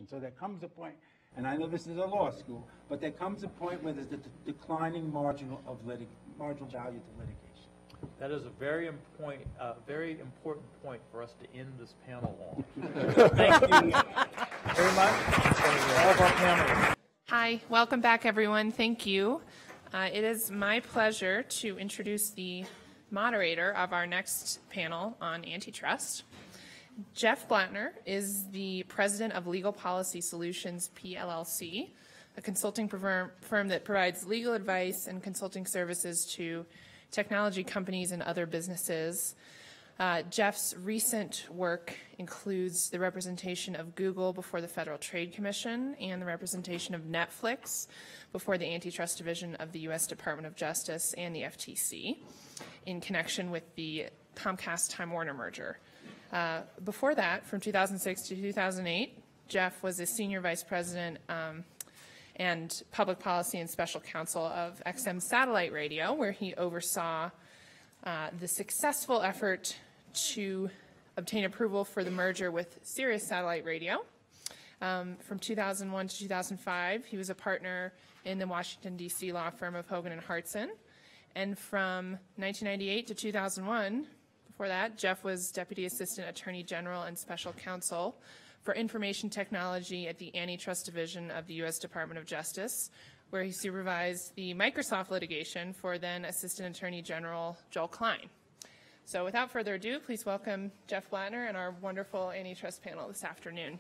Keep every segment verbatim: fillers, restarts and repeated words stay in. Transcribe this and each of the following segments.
So there comes a point, and I know this is a law school, but there comes a point where there's a de declining marginal of litig marginal value to litigation. That is a very important, uh, very important point for us to end this panel on. Thank you very much. All of our panelists. Hi, welcome back, everyone. Thank you. Uh, it is my pleasure to introduce the moderator of our next panel on antitrust. Jeff Blattner is the president of Legal Policy Solutions, P L L C, a consulting firm, firm that provides legal advice and consulting services to technology companies and other businesses. Uh, Jeff's recent work includes the representation of Google before the Federal Trade Commission and the representation of Netflix before the Antitrust Division of the U S Department of Justice and the F T C in connection with the Comcast-Time Warner merger. Uh, before that, from two thousand six to two thousand eight, Jeff was a senior vice president um, and public policy and special counsel of X M Satellite Radio, where he oversaw uh, the successful effort to obtain approval for the merger with Sirius Satellite Radio. Um, from two thousand one to two thousand five, he was a partner in the Washington, D C law firm of Hogan and Hartson. And from nineteen ninety-eight to two thousand one, before that, Jeff was Deputy Assistant Attorney General and Special Counsel for Information Technology at the Antitrust Division of the U S Department of Justice, where he supervised the Microsoft litigation for then Assistant Attorney General Joel Klein. So without further ado, please welcome Jeff Blattner and our wonderful antitrust panel this afternoon.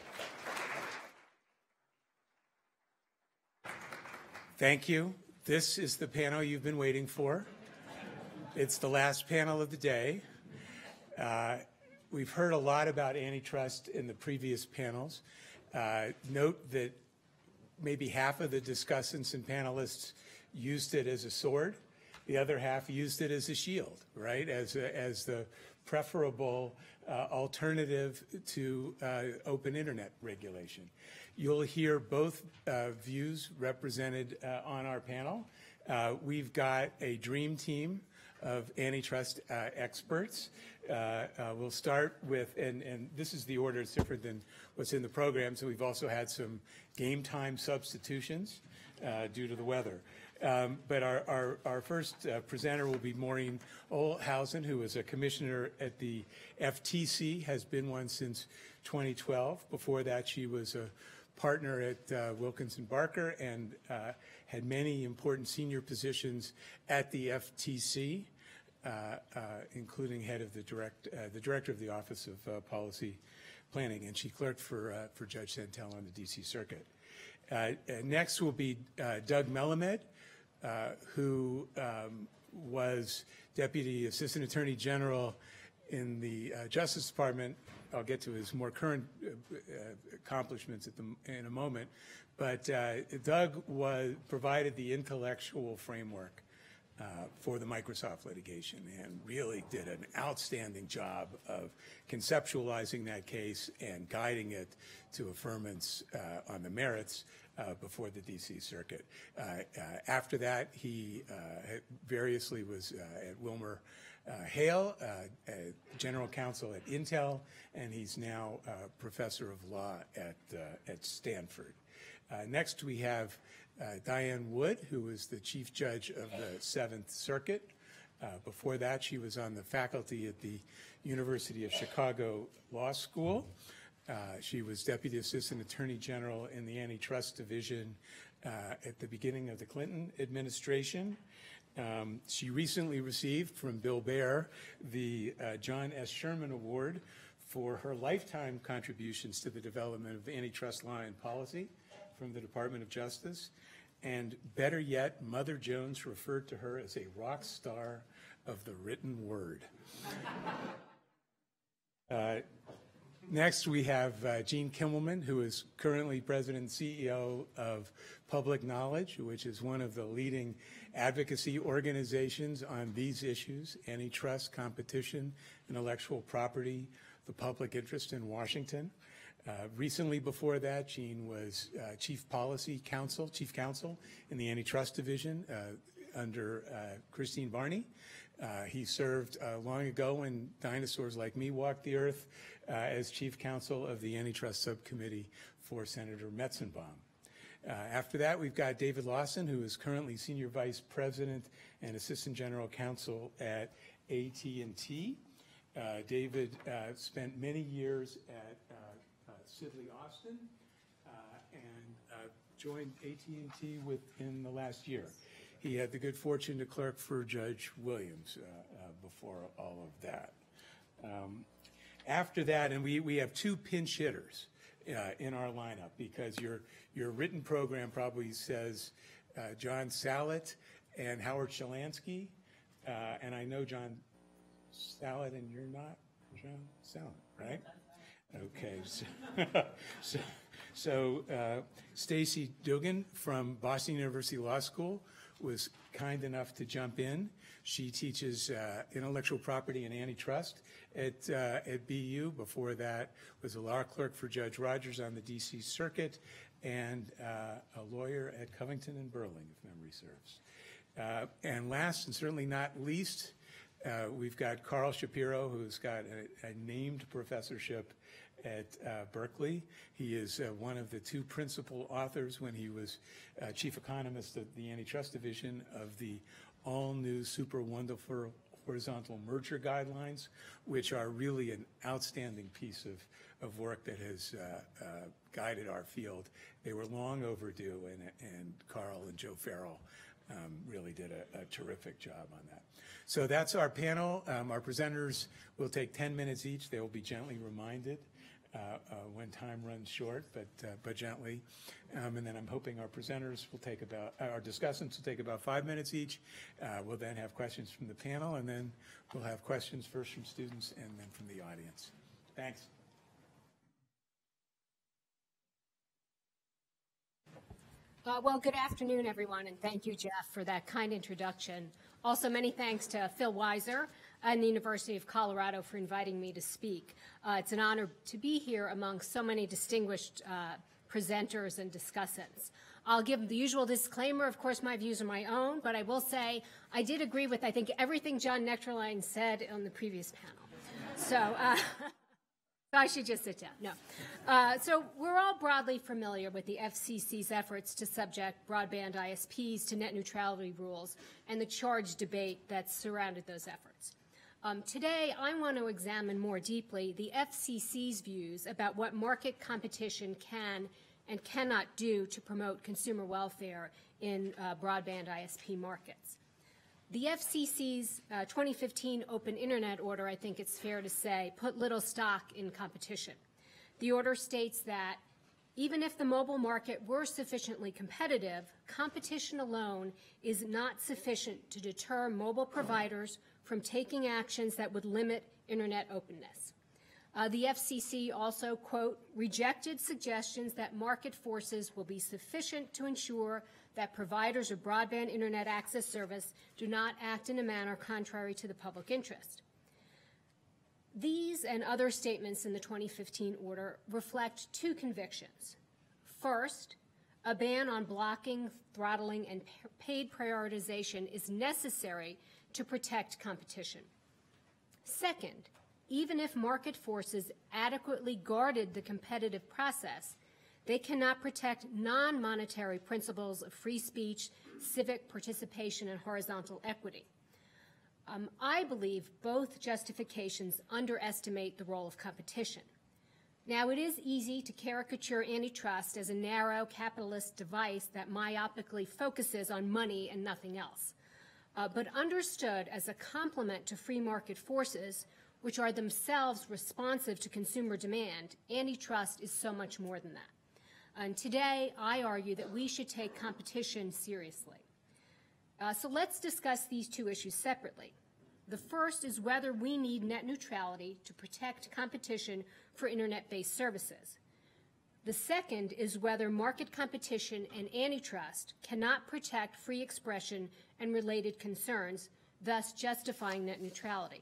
Thank you. This is the panel you've been waiting for. It's the last panel of the day. Uh, we've heard a lot about antitrust in the previous panels. Uh, note that maybe half of the discussants and panelists used it as a sword. The other half used it as a shield, right, as, a, as the preferable uh, alternative to uh, open internet regulation. You'll hear both uh, views represented uh, on our panel. Uh, we've got a dream team of antitrust uh, experts. Uh, uh, we'll start with, and, and this is the order, it's different than what's in the program, so we've also had some game time substitutions uh, due to the weather. Um, but our, our, our first uh, presenter will be Maureen Ohlhausen, who is a commissioner at the F T C, has been one since twenty twelve. Before that, she was a partner at uh, Wilkinson Barker and uh, had many important senior positions at the F T C, uh, uh, including head of the direct, uh, the director of the Office of uh, Policy Planning, and she clerked for uh, for Judge Santel on the D C Circuit. Uh, uh, next will be uh, Doug Melamed, uh, who um, was Deputy Assistant Attorney General in the uh, Justice Department. I'll get to his more current uh, uh, accomplishments at the, in a moment. But uh, Doug was, provided the intellectual framework uh, for the Microsoft litigation and really did an outstanding job of conceptualizing that case and guiding it to affirmance uh, on the merits uh, before the D C Circuit. Uh, uh, after that, he uh, variously was uh, at Wilmer Uh, Hale, uh, uh, General Counsel at Intel, and he's now uh, Professor of Law at, uh, at Stanford. Uh, next we have uh, Diane Wood, who is the Chief Judge of the Seventh Circuit. Uh, before that, she was on the faculty at the University of Chicago Law School. Uh, she was Deputy Assistant Attorney General in the Antitrust Division uh, at the beginning of the Clinton administration. Um, she recently received from Bill Baer the uh, John S. Sherman Award for her lifetime contributions to the development of antitrust law and policy from the Department of Justice. And better yet, Mother Jones referred to her as a rock star of the written word. uh, next, we have uh, Gene Kimmelman, who is currently President and C E O of Public Knowledge, which is one of the leading advocacy organizations on these issues: antitrust, competition, intellectual property, the public interest in Washington. Uh, recently before that, Gene was uh, Chief Policy Counsel, Chief Counsel in the Antitrust Division uh, under uh, Christine Barney. Uh, he served uh, long ago when dinosaurs like me walked the earth uh, as Chief Counsel of the Antitrust Subcommittee for Senator Metzenbaum. Uh, after that, we've got David Lawson, who is currently Senior Vice President and Assistant General Counsel at A T and T. Uh, David uh, spent many years at uh, uh, Sidley Austin uh, and uh, joined A T and T within the last year. He had the good fortune to clerk for Judge Williams uh, uh, before all of that. Um, after that, and we, we have two pinch hitters uh, in our lineup, because your, your written program probably says uh, John Salet and Howard Shalansky, uh, and I know John Salet, and you're not John Salet, right? Okay, so, so, so uh, Stacey Dogan from Boston University Law School was kind enough to jump in. She teaches uh, intellectual property and antitrust at, uh, at B U. Before that, was a law clerk for Judge Rogers on the D C Circuit, and uh, a lawyer at Covington and Burling, if memory serves. Uh, and last, and certainly not least, uh, we've got Carl Shapiro, who's got a, a named professorship at uh, Berkeley. He is uh, one of the two principal authors when he was uh, chief economist of the Antitrust Division of the all-new super wonderful horizontal merger guidelines, which are really an outstanding piece of, of work that has uh, uh, guided our field. They were long overdue, and, and Carl and Joe Farrell um, really did a, a terrific job on that. So that's our panel. Um, our presenters will take ten minutes each. They will be gently reminded Uh, uh, when time runs short, but uh, but gently. Um, and then I'm hoping our presenters will take about, uh, our discussants will take about five minutes each. Uh, we'll then have questions from the panel, and then we'll have questions first from students and then from the audience. Thanks. Uh, well, good afternoon, everyone, and thank you, Jeff, for that kind introduction. Also, many thanks to Phil Weiser and the University of Colorado for inviting me to speak. Uh, it's an honor to be here among so many distinguished uh, presenters and discussants. I'll give the usual disclaimer. Of course, my views are my own, but I will say I did agree with, I think, everything John Nectarline said on the previous panel. So uh, I should just sit down. No. Uh, so we're all broadly familiar with the F C C's efforts to subject broadband I S Ps to net neutrality rules and the charged debate that surrounded those efforts. Um, today, I want to examine more deeply the F C C's views about what market competition can and cannot do to promote consumer welfare in uh, broadband I S P markets. The F C C's uh, twenty fifteen Open Internet Order, I think it's fair to say, put little stock in competition. The order states that even if the mobile market were sufficiently competitive, competition alone is not sufficient to deter mobile providers from taking actions that would limit Internet openness. Uh, the F C C also, quote, rejected suggestions that market forces will be sufficient to ensure that providers of broadband Internet access service do not act in a manner contrary to the public interest. These and other statements in the twenty fifteen order reflect two convictions. First, a ban on blocking, throttling, and paid prioritization is necessary to protect competition. Second, even if market forces adequately guarded the competitive process, they cannot protect non-monetary principles of free speech, civic participation, and horizontal equity. Um, I believe both justifications underestimate the role of competition. Now, it is easy to caricature antitrust as a narrow capitalist device that myopically focuses on money and nothing else. Uh, but understood as a complement to free market forces, which are themselves responsive to consumer demand, antitrust is so much more than that. And today, I argue that we should take competition seriously. Uh, so let's discuss these two issues separately. The first is whether we need net neutrality to protect competition for Internet-based services. The second is whether market competition and antitrust cannot protect free expression and related concerns, thus justifying net neutrality.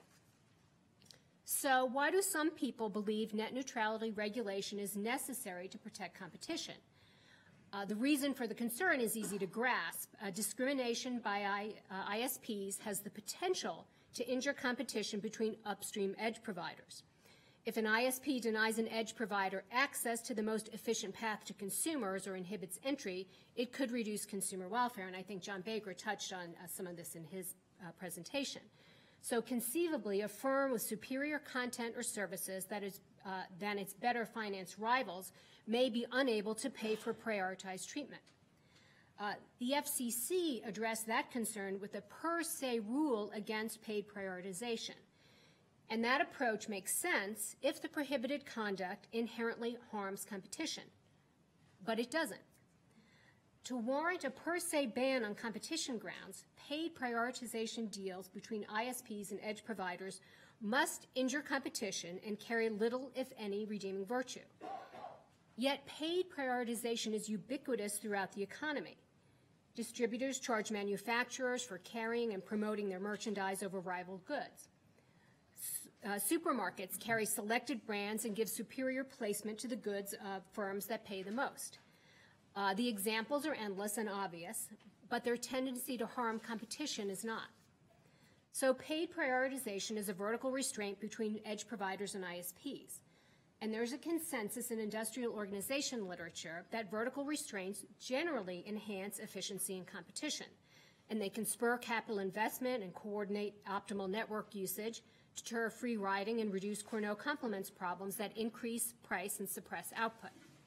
So why do some people believe net neutrality regulation is necessary to protect competition? Uh, the reason for the concern is easy to grasp. Uh, discrimination by I, uh, I S Ps has the potential to injure competition between upstream edge providers. If an I S P denies an edge provider access to the most efficient path to consumers or inhibits entry, it could reduce consumer welfare. And I think John Baker touched on uh, some of this in his uh, presentation. So conceivably, a firm with superior content or services that is, uh, than its better financed rivals may be unable to pay for prioritized treatment. Uh, the F C C addressed that concern with a per se rule against paid prioritization. And that approach makes sense if the prohibited conduct inherently harms competition. But it doesn't. To warrant a per se ban on competition grounds, paid prioritization deals between I S Ps and edge providers must injure competition and carry little, if any, redeeming virtue. Yet paid prioritization is ubiquitous throughout the economy. Distributors charge manufacturers for carrying and promoting their merchandise over rival goods. Uh, supermarkets carry selected brands and give superior placement to the goods of firms that pay the most. Uh, the examples are endless and obvious, but their tendency to harm competition is not. So paid prioritization is a vertical restraint between edge providers and I S Ps. And there's a consensus in industrial organization literature that vertical restraints generally enhance efficiency and competition, and they can spur capital investment and coordinate optimal network usage, deter free riding, and reduce Cournot complements problems that increase price and suppress output.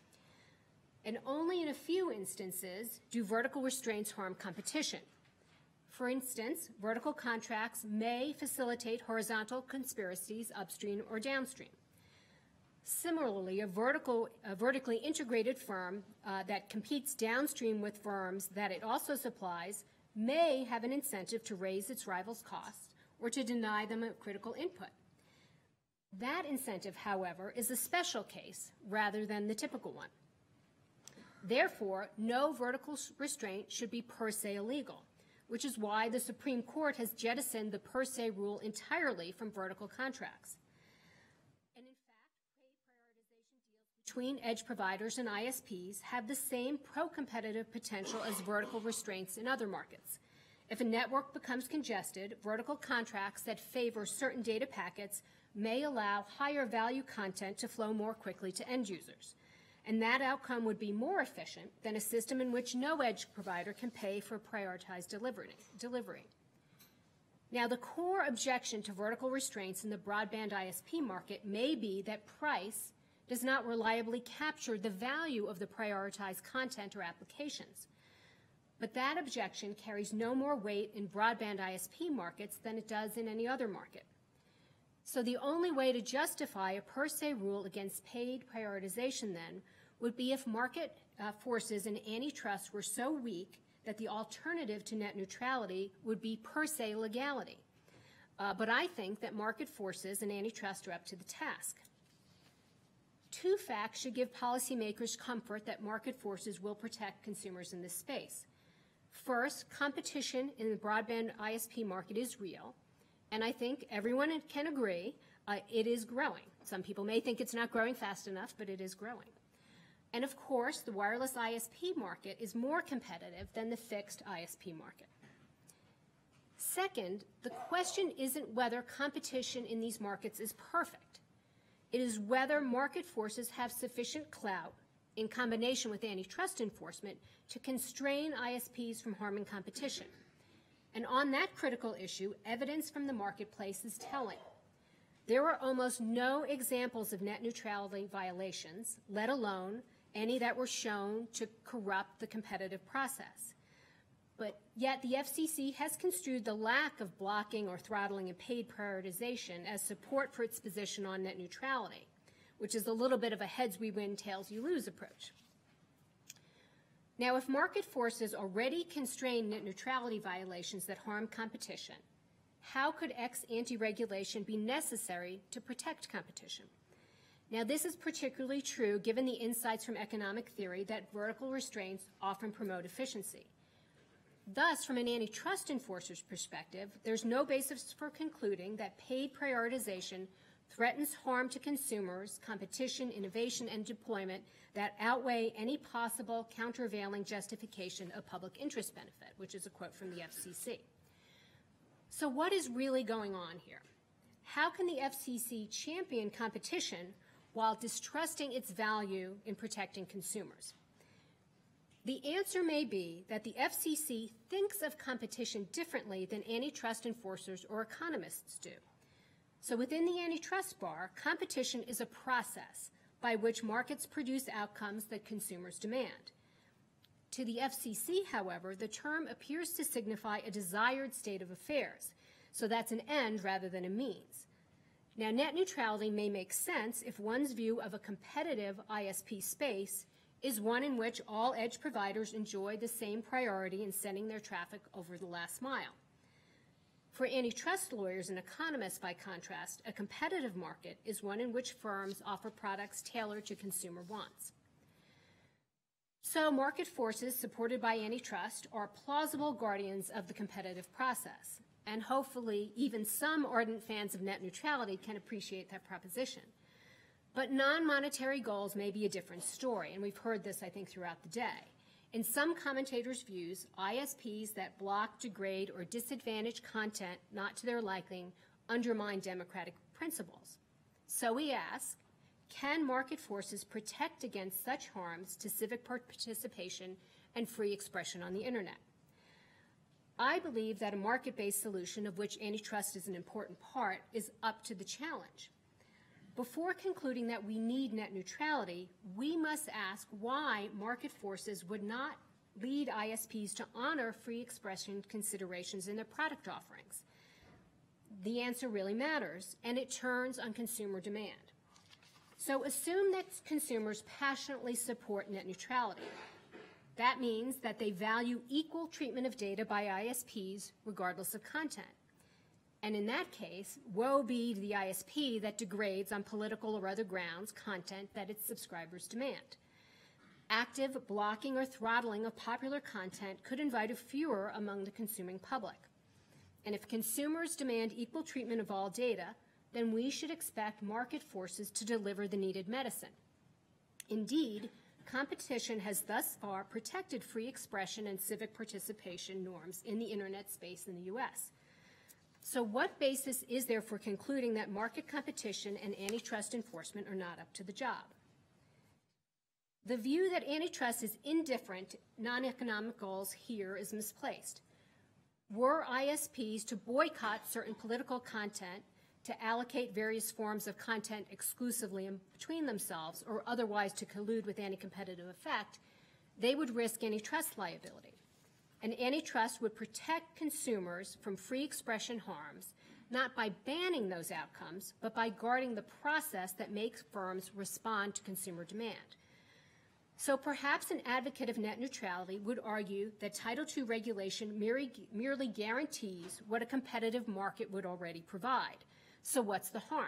And only in a few instances do vertical restraints harm competition. For instance, vertical contracts may facilitate horizontal conspiracies upstream or downstream. Similarly, a, vertical, a vertically integrated firm uh, that competes downstream with firms that it also supplies may have an incentive to raise its rivals' costs or to deny them a critical input. That incentive, however, is a special case rather than the typical one. Therefore, no vertical restraint should be per se illegal, which is why the Supreme Court has jettisoned the per se rule entirely from vertical contracts. And in fact, paid prioritization deals between edge providers and I S Ps have the same pro-competitive potential as vertical restraints in other markets. If a network becomes congested, vertical contracts that favor certain data packets may allow higher value content to flow more quickly to end users. And that outcome would be more efficient than a system in which no edge provider can pay for prioritized delivery. Now, the core objection to vertical restraints in the broadband I S P market may be that price does not reliably capture the value of the prioritized content or applications. But that objection carries no more weight in broadband I S P markets than it does in any other market. So the only way to justify a per se rule against paid prioritization then would be if market uh, forces and antitrust were so weak that the alternative to net neutrality would be per se legality. Uh, but I think that market forces and antitrust are up to the task. Two facts should give policymakers comfort that market forces will protect consumers in this space. First, competition in the broadband I S P market is real, and I think everyone can agree uh, it is growing. Some people may think it's not growing fast enough, but it is growing. And of course, the wireless I S P market is more competitive than the fixed I S P market. Second, the question isn't whether competition in these markets is perfect. It is whether market forces have sufficient clout in combination with antitrust enforcement to constrain I S Ps from harming competition. And on that critical issue, evidence from the marketplace is telling. There are almost no examples of net neutrality violations, let alone any that were shown to corrupt the competitive process. But yet the F C C has construed the lack of blocking or throttling and paid prioritization as support for its position on net neutrality, which is a little bit of a heads we win, tails you lose approach. Now, if market forces already constrain net neutrality violations that harm competition, how could ex-ante regulation be necessary to protect competition? Now, this is particularly true given the insights from economic theory that vertical restraints often promote efficiency. Thus, from an antitrust enforcer's perspective, there's no basis for concluding that paid prioritization threatens harm to consumers, competition, innovation, and deployment that outweigh any possible countervailing justification of public interest benefit, which is a quote from the F C C. So what is really going on here? how can the F C C champion competition while distrusting its value in protecting consumers? The answer may be that the F C C thinks of competition differently than antitrust enforcers or economists do. So within the antitrust bar, competition is a process by which markets produce outcomes that consumers demand. To the F C C, however, the term appears to signify a desired state of affairs. So that's an end rather than a means. Now, net neutrality may make sense if one's view of a competitive I S P space is one in which all edge providers enjoy the same priority in sending their traffic over the last mile. For antitrust lawyers and economists, by contrast, a competitive market is one in which firms offer products tailored to consumer wants. So market forces supported by antitrust are plausible guardians of the competitive process, and hopefully even some ardent fans of net neutrality can appreciate that proposition. But non-monetary goals may be a different story, and we've heard this, I think, throughout the day. In some commentators' views, I S Ps that block, degrade, or disadvantage content not to their liking undermine democratic principles. So we ask, can market forces protect against such harms to civic participation and free expression on the internet? I believe that a market-based solution, of which antitrust is an important part, is up to the challenge. Before concluding that we need net neutrality, we must ask why market forces would not lead I S Ps to honor free expression considerations in their product offerings. The answer really matters, and it turns on consumer demand. So assume that consumers passionately support net neutrality. That means that they value equal treatment of data by I S Ps regardless of content. And in that case, woe be to the I S P that degrades on political or other grounds content that its subscribers demand. Active blocking or throttling of popular content could invite a furor among the consuming public. And if consumers demand equal treatment of all data, then we should expect market forces to deliver the needed medicine. Indeed, competition has thus far protected free expression and civic participation norms in the internet space in the U S. So what basis is there for concluding that market competition and antitrust enforcement are not up to the job? The view that antitrust is indifferent to non-economic goals here is misplaced. Were I S Ps to boycott certain political content, to allocate various forms of content exclusively in between themselves, or otherwise to collude with anti-competitive effect, they would risk antitrust liability. And antitrust would protect consumers from free expression harms, not by banning those outcomes, but by guarding the process that makes firms respond to consumer demand. So perhaps an advocate of net neutrality would argue that Title two regulation merely, merely guarantees what a competitive market would already provide. So what's the harm?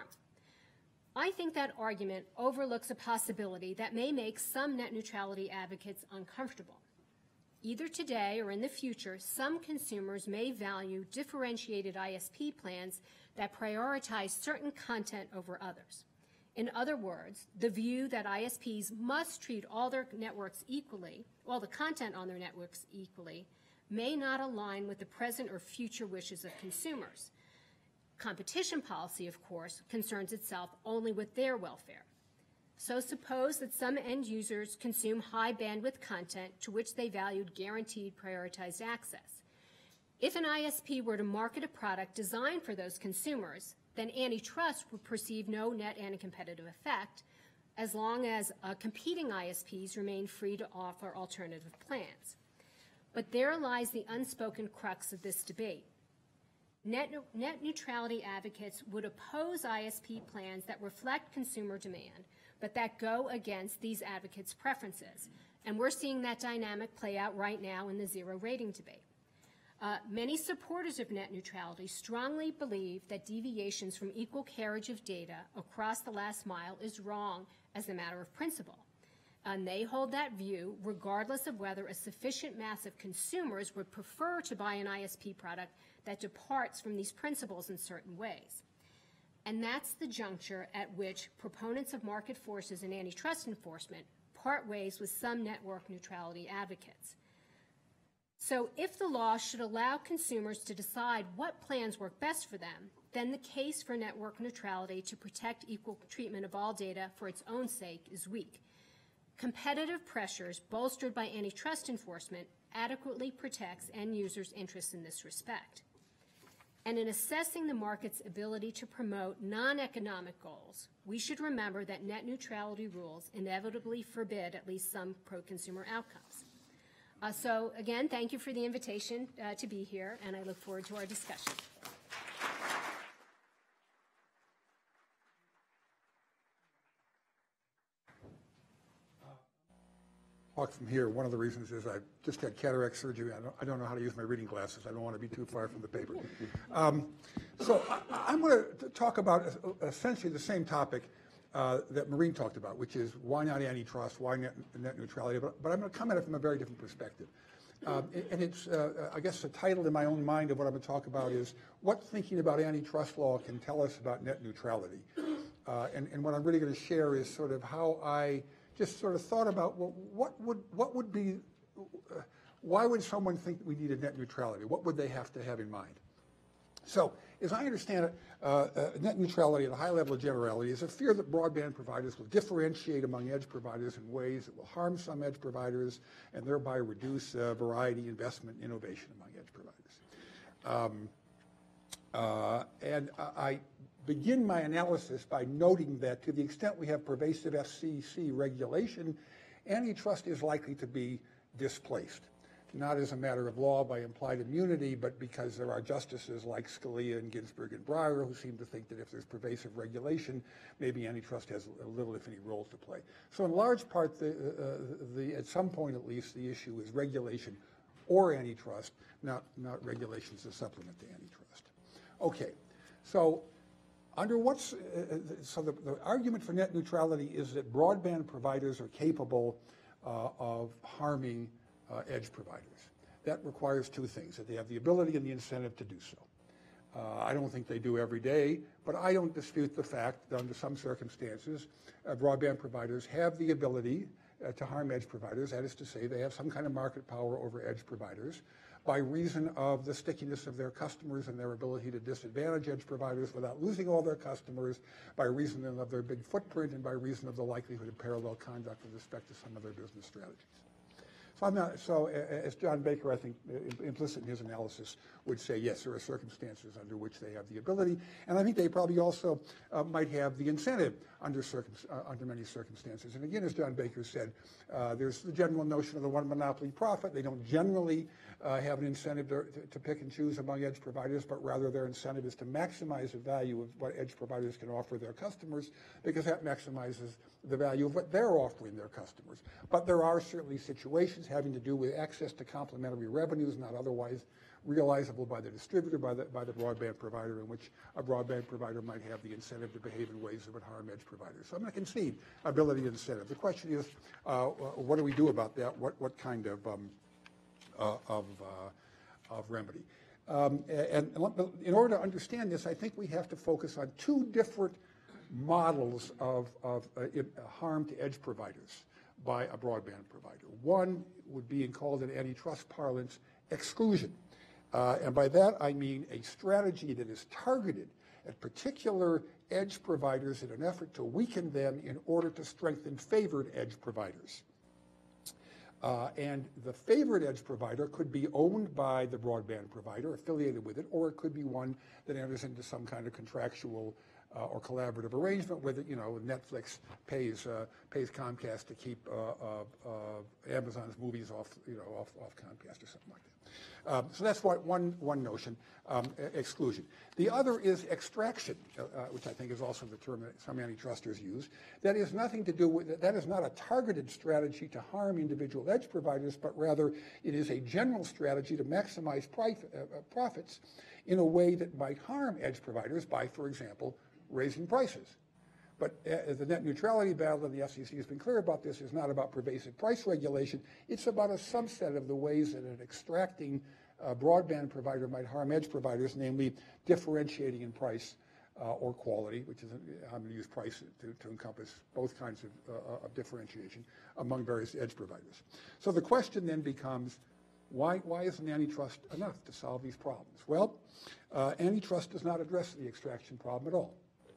I think that argument overlooks a possibility that may make some net neutrality advocates uncomfortable. Either today or in the future, some consumers may value differentiated I S P plans that prioritize certain content over others. In other words, the view that I S Ps must treat all their networks equally, all the content on their networks equally, may not align with the present or future wishes of consumers. Competition policy, of course, concerns itself only with their welfare. So suppose that some end users consume high bandwidth content to which they valued guaranteed prioritized access. If an I S P were to market a product designed for those consumers, then antitrust would perceive no net anti-competitive effect as long as uh, competing I S Ps remain free to offer alternative plans. But there lies the unspoken crux of this debate. Net, net neutrality advocates would oppose I S P plans that reflect consumer demand, but that go against these advocates' preferences. And we're seeing that dynamic play out right now in the zero rating debate. Uh, many supporters of net neutrality strongly believe that deviations from equal carriage of data across the last mile is wrong as a matter of principle. And they hold that view regardless of whether a sufficient mass of consumers would prefer to buy an I S P product that departs from these principles in certain ways. And that's the juncture at which proponents of market forces and antitrust enforcement part ways with some network neutrality advocates. So if the law should allow consumers to decide what plans work best for them, then the case for network neutrality to protect equal treatment of all data for its own sake is weak. Competitive pressures bolstered by antitrust enforcement adequately protects end users' interests in this respect. And in assessing the market's ability to promote non-economic goals, we should remember that net neutrality rules inevitably forbid at least some pro-consumer outcomes. Uh, so again, thank you for the invitation uh, to be here, and I look forward to our discussion. Talk from here. One of the reasons is I just had cataract surgery. I don't, I don't know how to use my reading glasses. I don't want to be too far from the paper. Um, so I, I'm going to talk about essentially the same topic uh, that Maureen talked about, which is why not antitrust, why net, net neutrality, but, but I'm going to come at it from a very different perspective. Um, and it's, uh, I guess the title in my own mind of what I'm going to talk about is what thinking about antitrust law can tell us about net neutrality. Uh, and, and what I'm really going to share is sort of how I just sort of thought about, well, what would what would be, uh, why would someone think we needed net neutrality? What would they have to have in mind? So, as I understand it, uh, uh, net neutrality at a high level of generality is a fear that broadband providers will differentiate among edge providers in ways that will harm some edge providers and thereby reduce uh, variety, investment, innovation among edge providers. Um, uh, and I begin my analysis by noting that to the extent we have pervasive F C C regulation, antitrust is likely to be displaced, not as a matter of law by implied immunity, but because there are justices like Scalia and Ginsburg and Breyer who seem to think that if there's pervasive regulation, maybe antitrust has a little, if any, role to play. So in large part, the, uh, the, at some point at least, the issue is regulation or antitrust, not, not regulations as a supplement to antitrust. Okay, so Under what's, uh, so the, the argument for net neutrality is that broadband providers are capable uh, of harming uh, edge providers. That requires two things, that they have the ability and the incentive to do so. Uh, I don't think they do every day, but I don't dispute the fact that under some circumstances, uh, broadband providers have the ability uh, to harm edge providers. That is to say, they have some kind of market power over edge providers by reason of the stickiness of their customers and their ability to disadvantage edge providers without losing all their customers, by reason of their big footprint, and by reason of the likelihood of parallel conduct with respect to some of their business strategies. So, I'm not, so as John Baker, I think, implicit in his analysis, would say, yes, there are circumstances under which they have the ability, and I think they probably also uh, might have the incentive under, circum, uh, under many circumstances. And again, as John Baker said, uh, there's the general notion of the one monopoly profit. They don't generally uh, have an incentive to, to, to pick and choose among edge providers, but rather their incentive is to maximize the value of what edge providers can offer their customers, because that maximizes the value of what they're offering their customers. But there are certainly situations having to do with access to complementary revenues not otherwise realizable by the distributor, by the, by the broadband provider, in which a broadband provider might have the incentive to behave in ways that would harm edge providers. So I'm going to concede ability and incentive. The question is, uh, what do we do about that? What, what kind of, um, uh, of, uh, of remedy? Um, and, and in order to understand this, I think we have to focus on two different models of, of uh, harm to edge providers by a broadband provider. One would be called in antitrust parlance exclusion. Uh, and by that I mean a strategy that is targeted at particular edge providers in an effort to weaken them in order to strengthen favored edge providers. Uh, and the favored edge provider could be owned by the broadband provider, affiliated with it, or it could be one that enters into some kind of contractual Uh, or collaborative arrangement with it. You know, Netflix pays uh, pays Comcast to keep uh, uh, uh, Amazon's movies off, you know, off, off Comcast or something like that. Um, so that's what one one notion, um, exclusion. The other is extraction, uh, uh, which I think is also the term that some antitrusters use. That is nothing to do with that is not a targeted strategy to harm individual edge providers, but rather it is a general strategy to maximize price, uh, profits in a way that might harm edge providers by, for example, raising prices. But uh, the net neutrality battle, and the F C C has been clear about this, is not about pervasive price regulation. It's about a subset of the ways that an extracting uh, broadband provider might harm edge providers, namely differentiating in price uh, or quality, which is, I'm going to use price to, to encompass both kinds of, uh, of differentiation among various edge providers. So the question then becomes, Why, why isn't antitrust enough to solve these problems? Well, uh, antitrust does not address the extraction problem at all.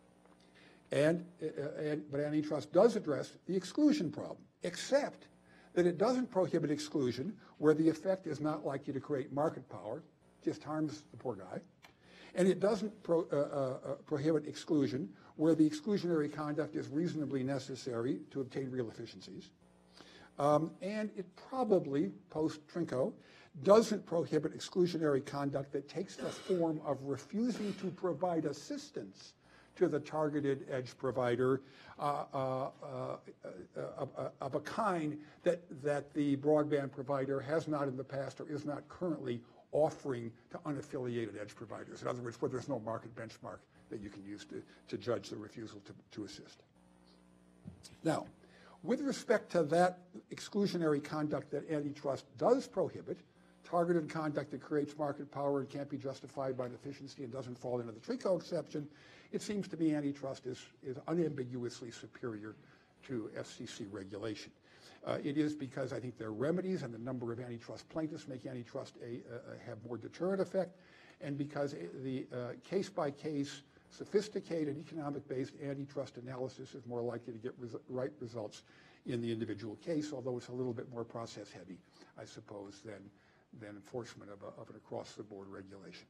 And, uh, and, but antitrust does address the exclusion problem, except that it doesn't prohibit exclusion where the effect is not likely to create market power, just harms the poor guy. And it doesn't pro, uh, uh, prohibit exclusion where the exclusionary conduct is reasonably necessary to obtain real efficiencies. Um, and it probably, post-Trinco, doesn't prohibit exclusionary conduct that takes the form of refusing to provide assistance to the targeted edge provider uh, uh, uh, uh, uh, of a kind that, that the broadband provider has not in the past or is not currently offering to unaffiliated edge providers. In other words, where there's no market benchmark that you can use to, to judge the refusal to, to assist. Now, with respect to that exclusionary conduct that antitrust does prohibit, targeted conduct that creates market power and can't be justified by efficiency and doesn't fall into the Trinco exception, it seems to me antitrust is, is unambiguously superior to F C C regulation. Uh, it is because I think their remedies and the number of antitrust plaintiffs make antitrust a, uh, have more deterrent effect, and because the uh, case-by-case, sophisticated, economic-based antitrust analysis is more likely to get res right results in the individual case, although it's a little bit more process-heavy, I suppose, than, than enforcement of, a, of an across-the-board regulation.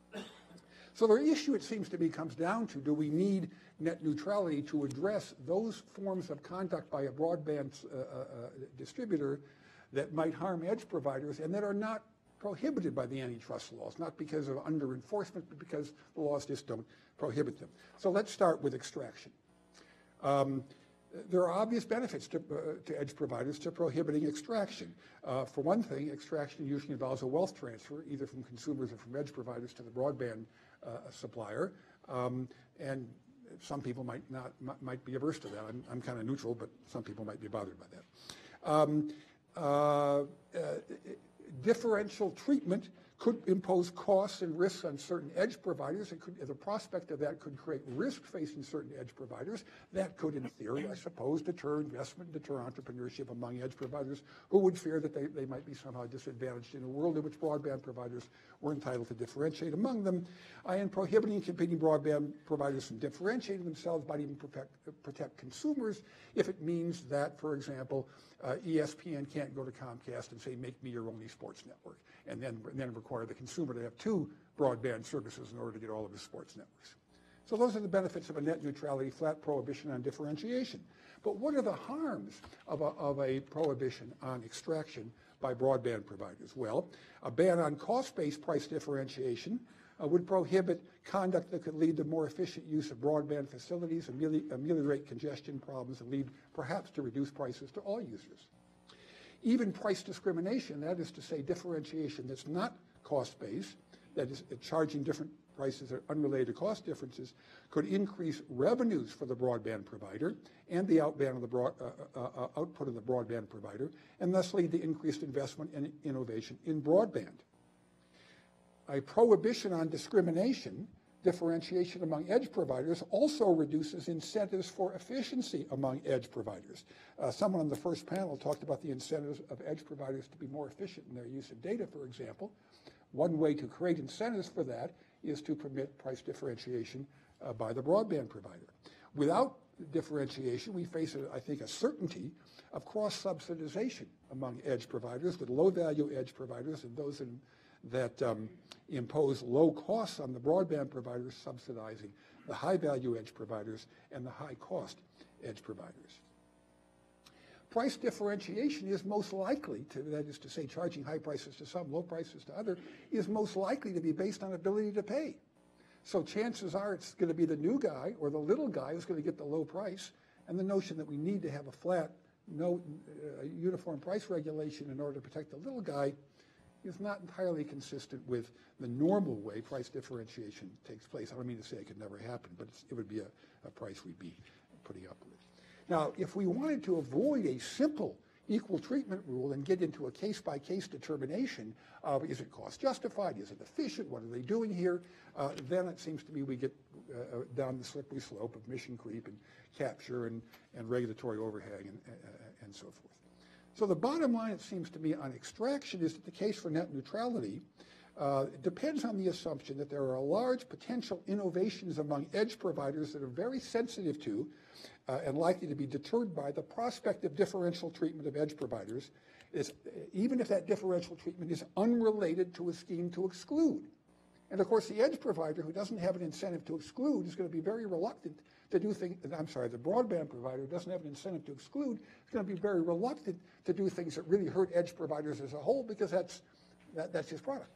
So the issue, it seems to me, comes down to, do we need net neutrality to address those forms of conduct by a broadband uh, uh, distributor that might harm edge providers and that are not prohibited by the antitrust laws, not because of under-enforcement, but because the laws just don't prohibit them. So let's start with extraction. Um, there are obvious benefits to, uh, to edge providers to prohibiting extraction. Uh, for one thing, extraction usually involves a wealth transfer, either from consumers or from edge providers to the broadband uh, supplier. Um, and some people might not might be averse to that. I'm, I'm kind of neutral, but some people might be bothered by that. Um, uh, uh, differential treatment could impose costs and risks on certain edge providers. It could, the prospect of that could create risk facing certain edge providers. That could, in theory, I suppose, deter investment, deter entrepreneurship among edge providers who would fear that they, they might be somehow disadvantaged in a world in which broadband providers were entitled to differentiate among them. I am prohibiting competing broadband providers from differentiating themselves might even protect, protect consumers if it means that, for example, uh, E S P N can't go to Comcast and say, make me your only sports network, and then, and then require the consumer to have two broadband services in order to get all of his sports networks. So those are the benefits of a net neutrality, flat prohibition on differentiation. But what are the harms of a, of a prohibition on extraction by broadband providers? Well, a ban on cost-based price differentiation uh, would prohibit conduct that could lead to more efficient use of broadband facilities, ameliorate, ameliorate congestion problems, and lead perhaps to reduced prices to all users. Even price discrimination, that is to say differentiation that's not cost-based, that is charging different prices that are unrelated to cost differences, could increase revenues for the broadband provider and the outband of the broad, uh, uh, uh, output of the broadband provider, and thus lead to increased investment and innovation in broadband. A prohibition on discrimination, differentiation among edge providers, also reduces incentives for efficiency among edge providers. Uh, someone on the first panel talked about the incentives of edge providers to be more efficient in their use of data, for example. One way to create incentives for that is to permit price differentiation uh, by the broadband provider. Without differentiation, we face, a, I think, a certainty of cross-subsidization among edge providers, with low-value edge providers and those in that um, impose low costs on the broadband providers subsidizing the high-value edge providers and the high-cost edge providers. Price differentiation is most likely to, that is to say, charging high prices to some, low prices to other, is most likely to be based on ability to pay. So chances are it's going to be the new guy or the little guy who's going to get the low price, and the notion that we need to have a flat, no uh, uniform price regulation in order to protect the little guy is not entirely consistent with the normal way price differentiation takes place. I don't mean to say it could never happen, but it's, it would be a, a price we'd be putting up with. Now, if we wanted to avoid a simple equal treatment rule and get into a case-by-case determination of is it cost justified, is it efficient, what are they doing here, uh, then it seems to me we get uh, down the slippery slope of mission creep and capture and, and regulatory overhang and, uh, and so forth. So the bottom line, it seems to me, on extraction is that the case for net neutrality uh, depends on the assumption that there are large potential innovations among edge providers that are very sensitive to uh, and likely to be deterred by the prospect of differential treatment of edge providers, is, even if that differential treatment is unrelated to a scheme to exclude. And of course, the edge provider who doesn't have an incentive to exclude is going to be very reluctant to do things, I'm sorry, the broadband provider who doesn't have an incentive to exclude is going to be very reluctant to do things that really hurt edge providers as a whole, because that's, that, that's his product.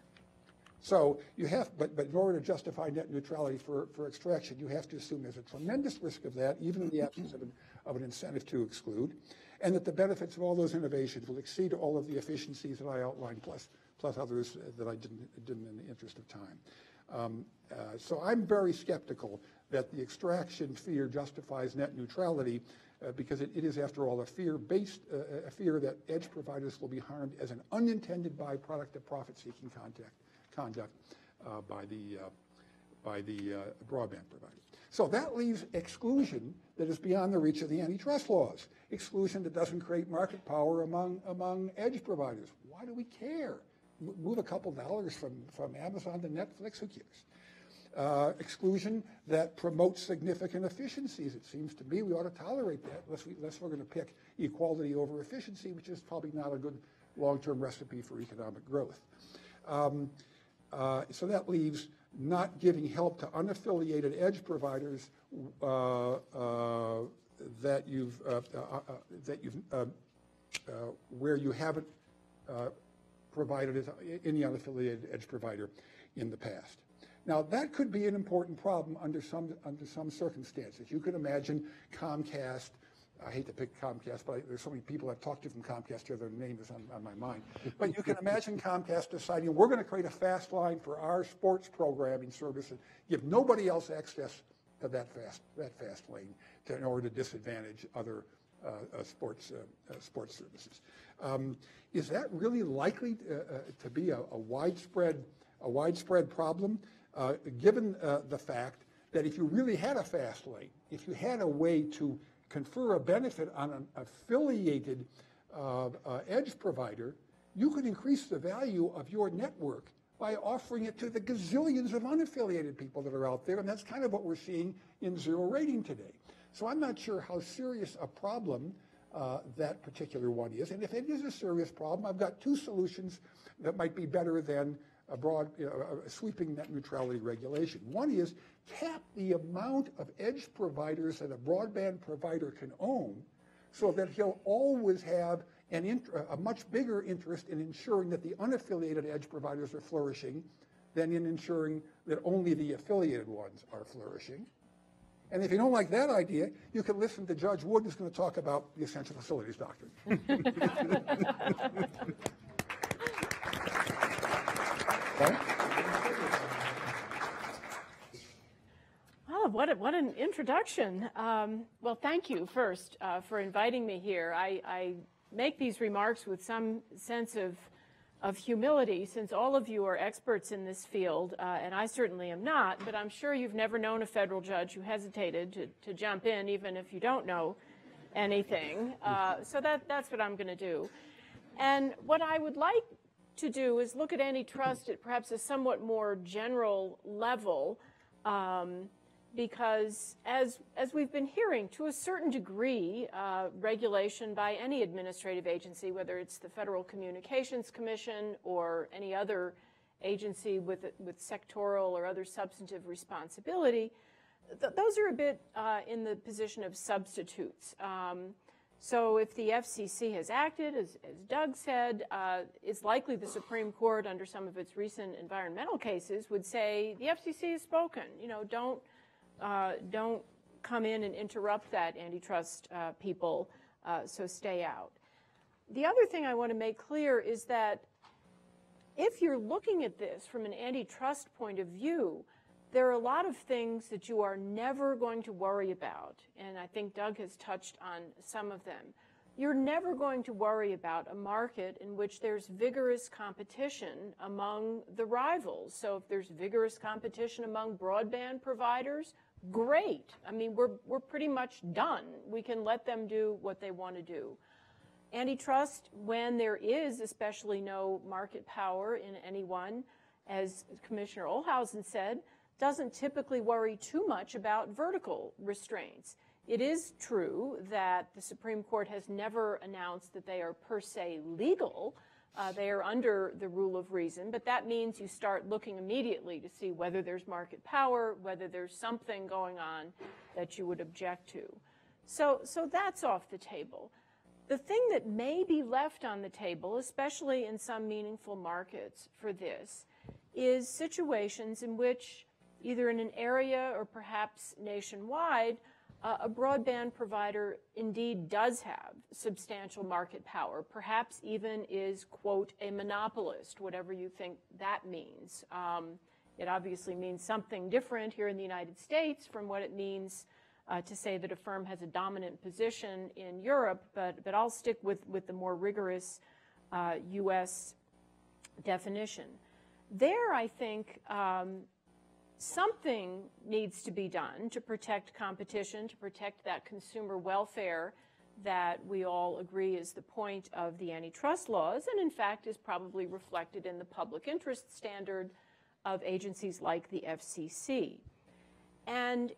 So you have, but, but in order to justify net neutrality for, for extraction, you have to assume there's a tremendous risk of that, even in the absence of an, of an incentive to exclude, and that the benefits of all those innovations will exceed all of the efficiencies that I outlined, plus, plus others that I didn't, didn't in the interest of time. Um, uh, so I'm very skeptical that the extraction fear justifies net neutrality, uh, because it, it is, after all, a fear-based, uh, a fear that edge providers will be harmed as an unintended byproduct of profit-seeking contact. conduct uh, by the, uh, by the uh, broadband provider. So that leaves exclusion that is beyond the reach of the antitrust laws, exclusion that doesn't create market power among, among edge providers. Why do we care? M- move a couple dollars from, from Amazon to Netflix, who cares? Uh, exclusion that promotes significant efficiencies. It seems to me we ought to tolerate that unless, we, unless we're going to pick equality over efficiency, which is probably not a good long-term recipe for economic growth. Um, Uh, so that leaves not giving help to unaffiliated edge providers uh, uh, that you've uh, uh, uh, that you've uh, uh, where you haven't uh, provided any unaffiliated edge provider in the past. Now that could be an important problem under some under some circumstances. You could imagine Comcast. I hate to pick Comcast, but I, there's so many people I've talked to from Comcast here, their name is on, on my mind. But you can imagine Comcast deciding, we're going to create a fast line for our sports programming service and give nobody else access to that fast that fast lane to, in order to disadvantage other uh, uh, sports uh, uh, sports services. Um, is that really likely to, uh, to be a, a widespread a widespread problem, uh, given uh, the fact that if you really had a fast lane, if you had a way to confer a benefit on an affiliated uh, uh, edge provider, you could increase the value of your network by offering it to the gazillions of unaffiliated people that are out there, and that's kind of what we're seeing in zero rating today. So I'm not sure how serious a problem uh, that particular one is, and if it is a serious problem, I've got two solutions that might be better than a broad, you know, a sweeping net neutrality regulation. One is cap the amount of edge providers that a broadband provider can own, so that he'll always have an int- a much bigger interest in ensuring that the unaffiliated edge providers are flourishing than in ensuring that only the affiliated ones are flourishing. And if you don't like that idea, you can listen to Judge Wood, who's going to talk about the essential facilities doctrine. Okay? Oh, what, a, what an introduction. Um, well, thank you first uh, for inviting me here. I, I make these remarks with some sense of, of humility, since all of you are experts in this field, uh, and I certainly am not, but I'm sure you've never known a federal judge who hesitated to, to jump in, even if you don't know anything. Uh, so that, that's what I'm going to do. And what I would like to do is look at antitrust at perhaps a somewhat more general level, um, because as, as we've been hearing, to a certain degree, uh, regulation by any administrative agency, whether it's the Federal Communications Commission or any other agency with, with sectoral or other substantive responsibility, th- those are a bit uh, in the position of substitutes. Um, So if the F C C has acted, as, as Doug said, uh, it's likely the Supreme Court, under some of its recent environmental cases, would say the F C C has spoken. You know, don't uh, don't come in and interrupt that, antitrust uh, people. Uh, so stay out. The other thing I want to make clear is that if you're looking at this from an antitrust point of view, there are a lot of things that you are never going to worry about, and I think Doug has touched on some of them. You're never going to worry about a market in which there's vigorous competition among the rivals. So if there's vigorous competition among broadband providers, great. I mean, we're, we're pretty much done. We can let them do what they want to do. Antitrust, when there is especially no market power in anyone, as Commissioner Ohlhausen said, doesn't typically worry too much about vertical restraints. It is true that the Supreme Court has never announced that they are per se legal. Uh, they are under the rule of reason, but that means you start looking immediately to see whether there's market power, whether there's something going on that you would object to. So, so that's off the table. The thing that may be left on the table, especially in some meaningful markets for this, is situations in which either in an area or perhaps nationwide, uh, a broadband provider indeed does have substantial market power, perhaps even is, quote, a monopolist, whatever you think that means. Um, it obviously means something different here in the United States from what it means uh, to say that a firm has a dominant position in Europe, but, but I'll stick with, with the more rigorous uh, U S definition. There, I think, um, something needs to be done to protect competition, to protect that consumer welfare that we all agree is the point of the antitrust laws, and in fact is probably reflected in the public interest standard of agencies like the F C C. And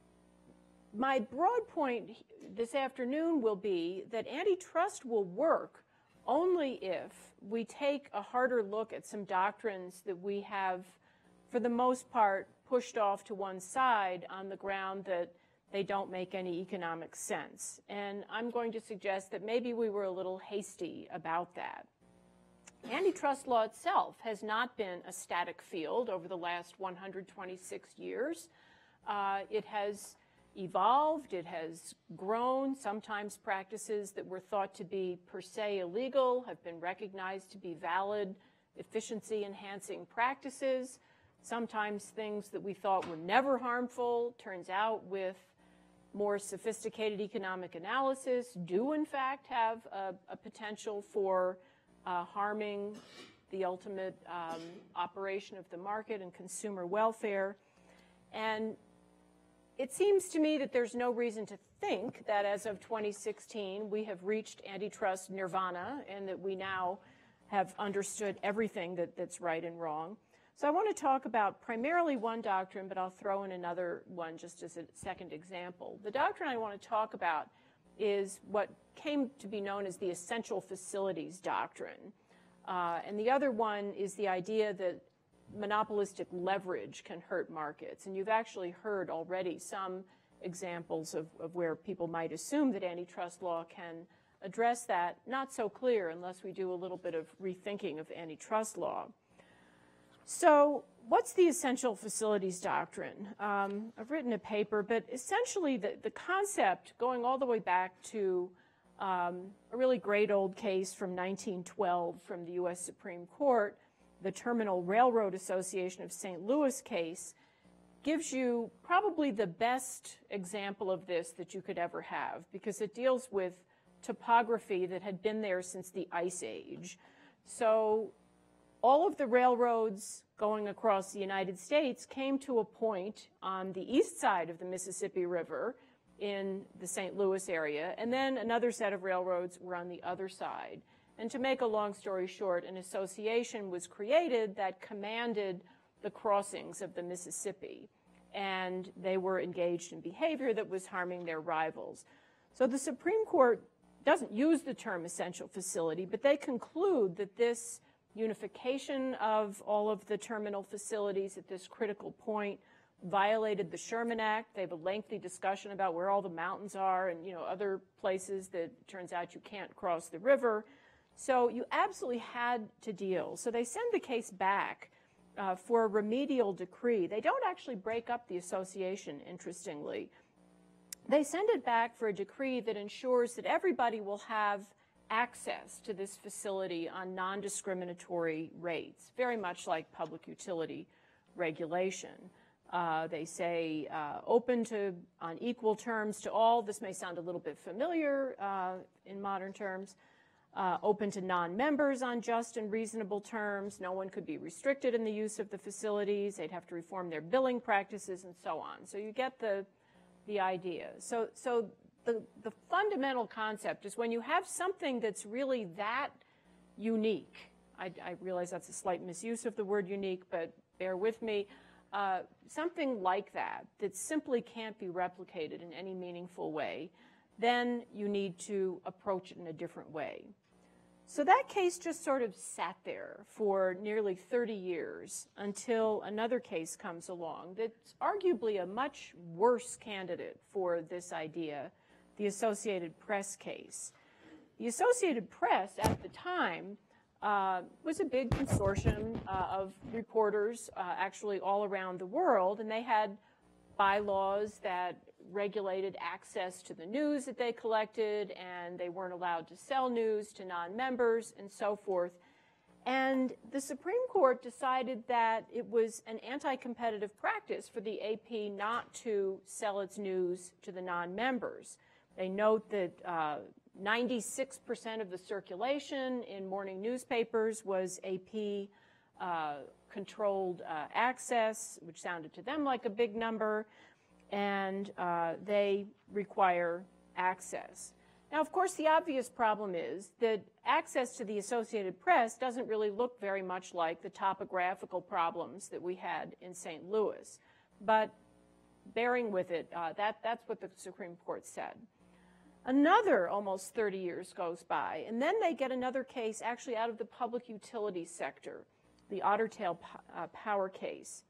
my broad point this afternoon will be that antitrust will work only if we take a harder look at some doctrines that we have, for the most part, pushed off to one side on the ground that they don't make any economic sense. And I'm going to suggest that maybe we were a little hasty about that. Antitrust law itself has not been a static field over the last one hundred twenty-six years. Uh, it has evolved, it has grown. Sometimes practices that were thought to be per se illegal have been recognized to be valid, efficiency-enhancing practices. Sometimes things that we thought were never harmful, turns out with more sophisticated economic analysis, do in fact have a, a potential for uh, harming the ultimate um, operation of the market and consumer welfare. And it seems to me that there's no reason to think that as of twenty sixteen, we have reached antitrust nirvana and that we now have understood everything that, that's right and wrong. So I want to talk about primarily one doctrine, but I'll throw in another one just as a second example. The doctrine I want to talk about is what came to be known as the essential facilities doctrine. Uh, and the other one is the idea that monopolistic leverage can hurt markets. And you've actually heard already some examples of, of where people might assume that antitrust law can address that. Not so clear unless we do a little bit of rethinking of antitrust law. So what's the essential facilities doctrine? Um, I've written a paper, but essentially the, the concept going all the way back to um, a really great old case from nineteen twelve from the U S Supreme Court, the Terminal Railroad Association of Saint Louis case, gives you probably the best example of this that you could ever have, because it deals with topography that had been there since the Ice Age. So all of the railroads going across the United States came to a point on the east side of the Mississippi River in the Saint Louis area, and then another set of railroads were on the other side. And to make a long story short, an association was created that commanded the crossings of the Mississippi, and they were engaged in behavior that was harming their rivals. So the Supreme Court doesn't use the term essential facility, but they conclude that this unification of all of the terminal facilities at this critical point violated the Sherman Act. They have a lengthy discussion about where all the mountains are and, you know, other places that it turns out you can't cross the river. So you absolutely had to deal. So they send the case back uh, for a remedial decree. They don't actually break up the association, interestingly. They send it back for a decree that ensures that everybody will have access to this facility on non-discriminatory rates, very much like public utility regulation. Uh, they say uh, open to, on equal terms to all. This may sound a little bit familiar uh, in modern terms. Uh, open to non-members on just and reasonable terms. No one could be restricted in the use of the facilities. They'd have to reform their billing practices and so on. So you get the, the idea. So, so the, the fundamental concept is when you have something that's really that unique, I, I realize that's a slight misuse of the word unique, but bear with me, uh, something like that that simply can't be replicated in any meaningful way, then you need to approach it in a different way. So that case just sort of sat there for nearly thirty years until another case comes along that's arguably a much worse candidate for this idea, the Associated Press case. The Associated Press at the time uh, was a big consortium uh, of reporters uh, actually all around the world, and they had bylaws that regulated access to the news that they collected, and they weren't allowed to sell news to non-members and so forth. And the Supreme Court decided that it was an anti-competitive practice for the A P not to sell its news to the non-members. They note that uh, ninety-six percent of the circulation in morning newspapers was A P uh, controlled uh, access, which sounded to them like a big number, and uh, they require access. Now, of course, the obvious problem is that access to the Associated Press doesn't really look very much like the topographical problems that we had in Saint Louis. But bearing with it, uh, that, that's what the Supreme Court said. Another almost thirty years goes by, and then they get another case actually out of the public utility sector, the Otter Tail uh, Power case.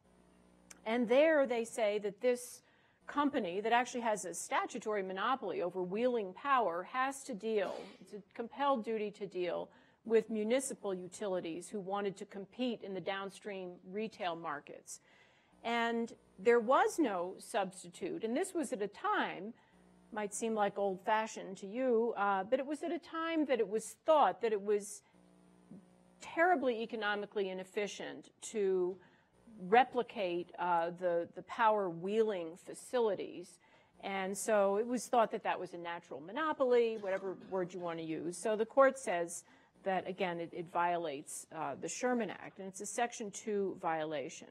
And there they say that this company that actually has a statutory monopoly over wheeling power has to deal, it's a compelled duty to deal with municipal utilities who wanted to compete in the downstream retail markets. And there was no substitute, and this was at a time, might seem like old-fashioned to you, uh, but it was at a time that it was thought that it was terribly economically inefficient to replicate uh, the, the power wheeling facilities. And so it was thought that that was a natural monopoly, whatever word you want to use. So the court says that, again, it, it violates uh, the Sherman Act, and it's a Section two violation.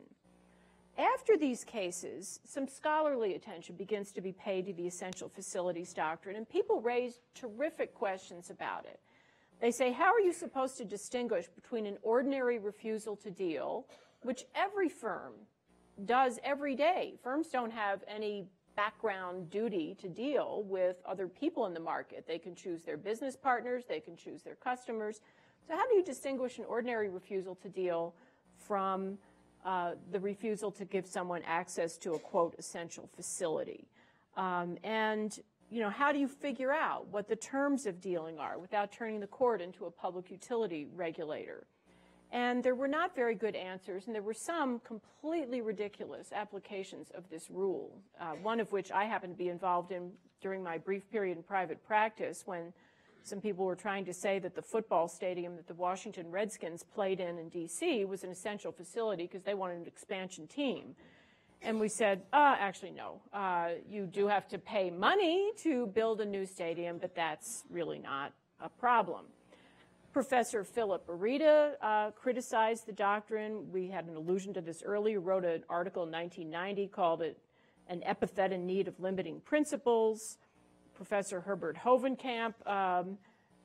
After these cases, some scholarly attention begins to be paid to the essential facilities doctrine, and people raise terrific questions about it. They say, how are you supposed to distinguish between an ordinary refusal to deal, which every firm does every day? Firms don't have any background duty to deal with other people in the market. They can choose their business partners, they can choose their customers. So how do you distinguish an ordinary refusal to deal from uh, the refusal to give someone access to a, quote, essential facility? Um, and, you know, how do you figure out what the terms of dealing are without turning the court into a public utility regulator? And there were not very good answers, and there were some completely ridiculous applications of this rule, uh, one of which I happened to be involved in during my brief period in private practice when some people were trying to say that the football stadium that the Washington Redskins played in in D C was an essential facility because they wanted an expansion team. And we said, uh, actually, no. Uh, you do have to pay money to build a new stadium, but that's really not a problem. Professor Philip Arita uh, criticized the doctrine. We had an allusion to this earlier, wrote an article in nineteen ninety, called it an epithet in need of limiting principles. Professor Herbert Hovenkamp um,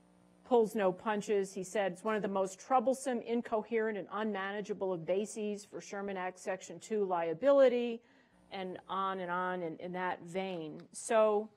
pulls no punches. He said it's one of the most troublesome, incoherent, and unmanageable of bases for Sherman Act Section two liability, and on and on in, in that vein. So,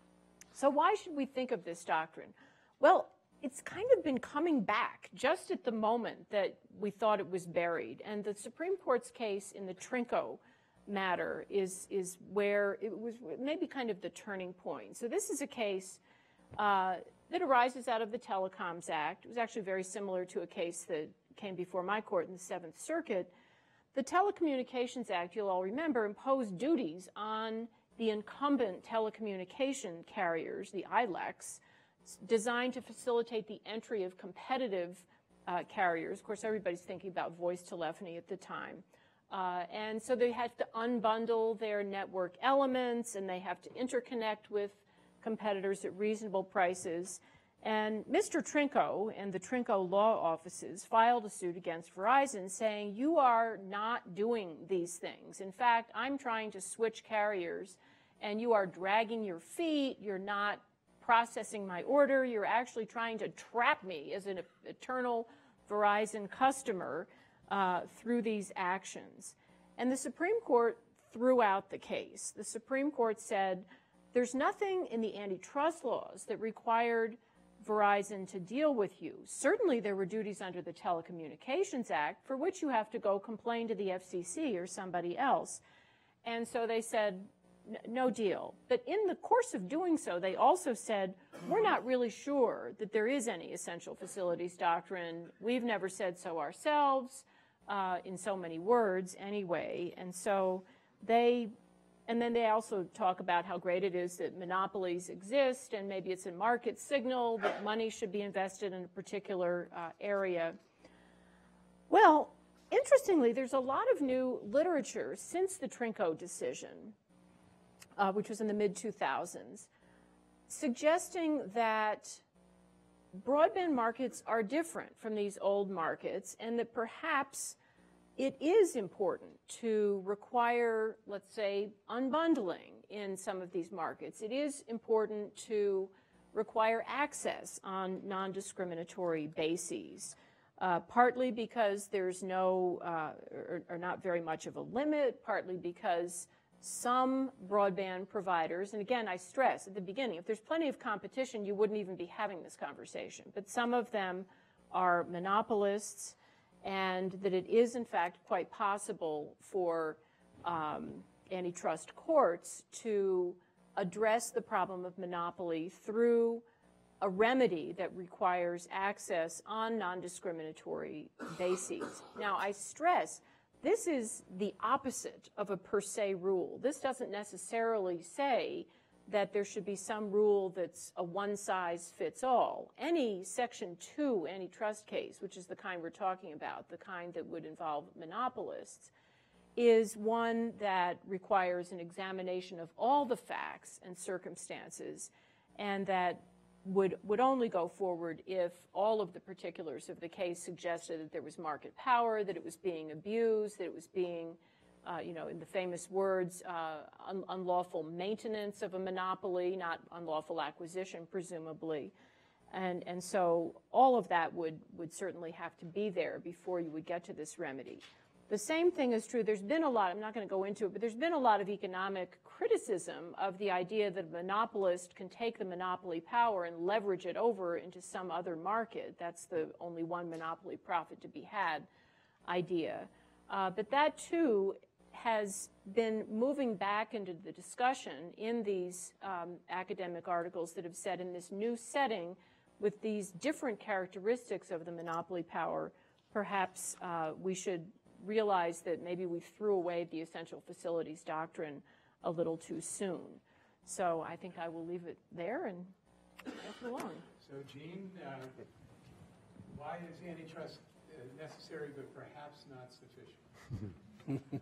so why should we think of this doctrine? Well, it's kind of been coming back just at the moment that we thought it was buried. And the Supreme Court's case in the Trinco matter is, is where it was maybe kind of the turning point. So this is a case uh, that arises out of the Telecoms Act. It was actually very similar to a case that came before my court in the Seventh Circuit. The Telecommunications Act, you'll all remember, imposed duties on the incumbent telecommunication carriers, the I L E Cs, designed to facilitate the entry of competitive uh, carriers. Of course, everybody's thinking about voice telephony at the time. Uh, and so they have to unbundle their network elements, and they have to interconnect with competitors at reasonable prices. And Mister Trinco and the Trinco law offices filed a suit against Verizon saying, you are not doing these things. In fact, I'm trying to switch carriers, and you are dragging your feet, you're not processing my order, you're actually trying to trap me as an eternal Verizon customer uh, through these actions. And the Supreme Court threw out the case. The Supreme Court said there's nothing in the antitrust laws that required Verizon to deal with you. Certainly there were duties under the Telecommunications Act for which you have to go complain to the F C C or somebody else. And so they said, no deal. But in the course of doing so, they also said, we're not really sure that there is any essential facilities doctrine. We've never said so ourselves, uh, in so many words anyway. And so they, and then they also talk about how great it is that monopolies exist, and maybe it's a market signal that money should be invested in a particular uh, area. Well, interestingly, there's a lot of new literature since the Trinco decision, Uh, which was in the mid two thousands, suggesting that broadband markets are different from these old markets, and that perhaps it is important to require, let's say, unbundling in some of these markets. It is important to require access on non-discriminatory bases, uh, partly because there's no, uh, or, or not very much of a limit, partly because some broadband providers, and again, I stress at the beginning, if there's plenty of competition, you wouldn't even be having this conversation. But some of them are monopolists, and that it is, in fact, quite possible for um, antitrust courts to address the problem of monopoly through a remedy that requires access on non-discriminatory bases. Now, I stress, this is the opposite of a per se rule. This doesn't necessarily say that there should be some rule that's a one-size-fits-all. Any Section two antitrust case, which is the kind we're talking about, the kind that would involve monopolists, is one that requires an examination of all the facts and circumstances, and that would, would only go forward if all of the particulars of the case suggested that there was market power, that it was being abused, that it was being, uh, you know, in the famous words, uh, un unlawful maintenance of a monopoly, not unlawful acquisition, presumably. And, and so all of that would, would certainly have to be there before you would get to this remedy. The same thing is true. There's been a lot, I'm not going to go into it, but there's been a lot of economic criticism of the idea that a monopolist can take the monopoly power and leverage it over into some other market. That's the only one monopoly profit to be had idea. Uh, but that, too, has been moving back into the discussion in these um, academic articles that have said in this new setting with these different characteristics of the monopoly power, perhaps uh, we should realize that maybe we threw away the essential facilities doctrine a little too soon. So I think I will leave it there and pass it along. So, Jean, uh, why is antitrust uh, necessary but perhaps not sufficient?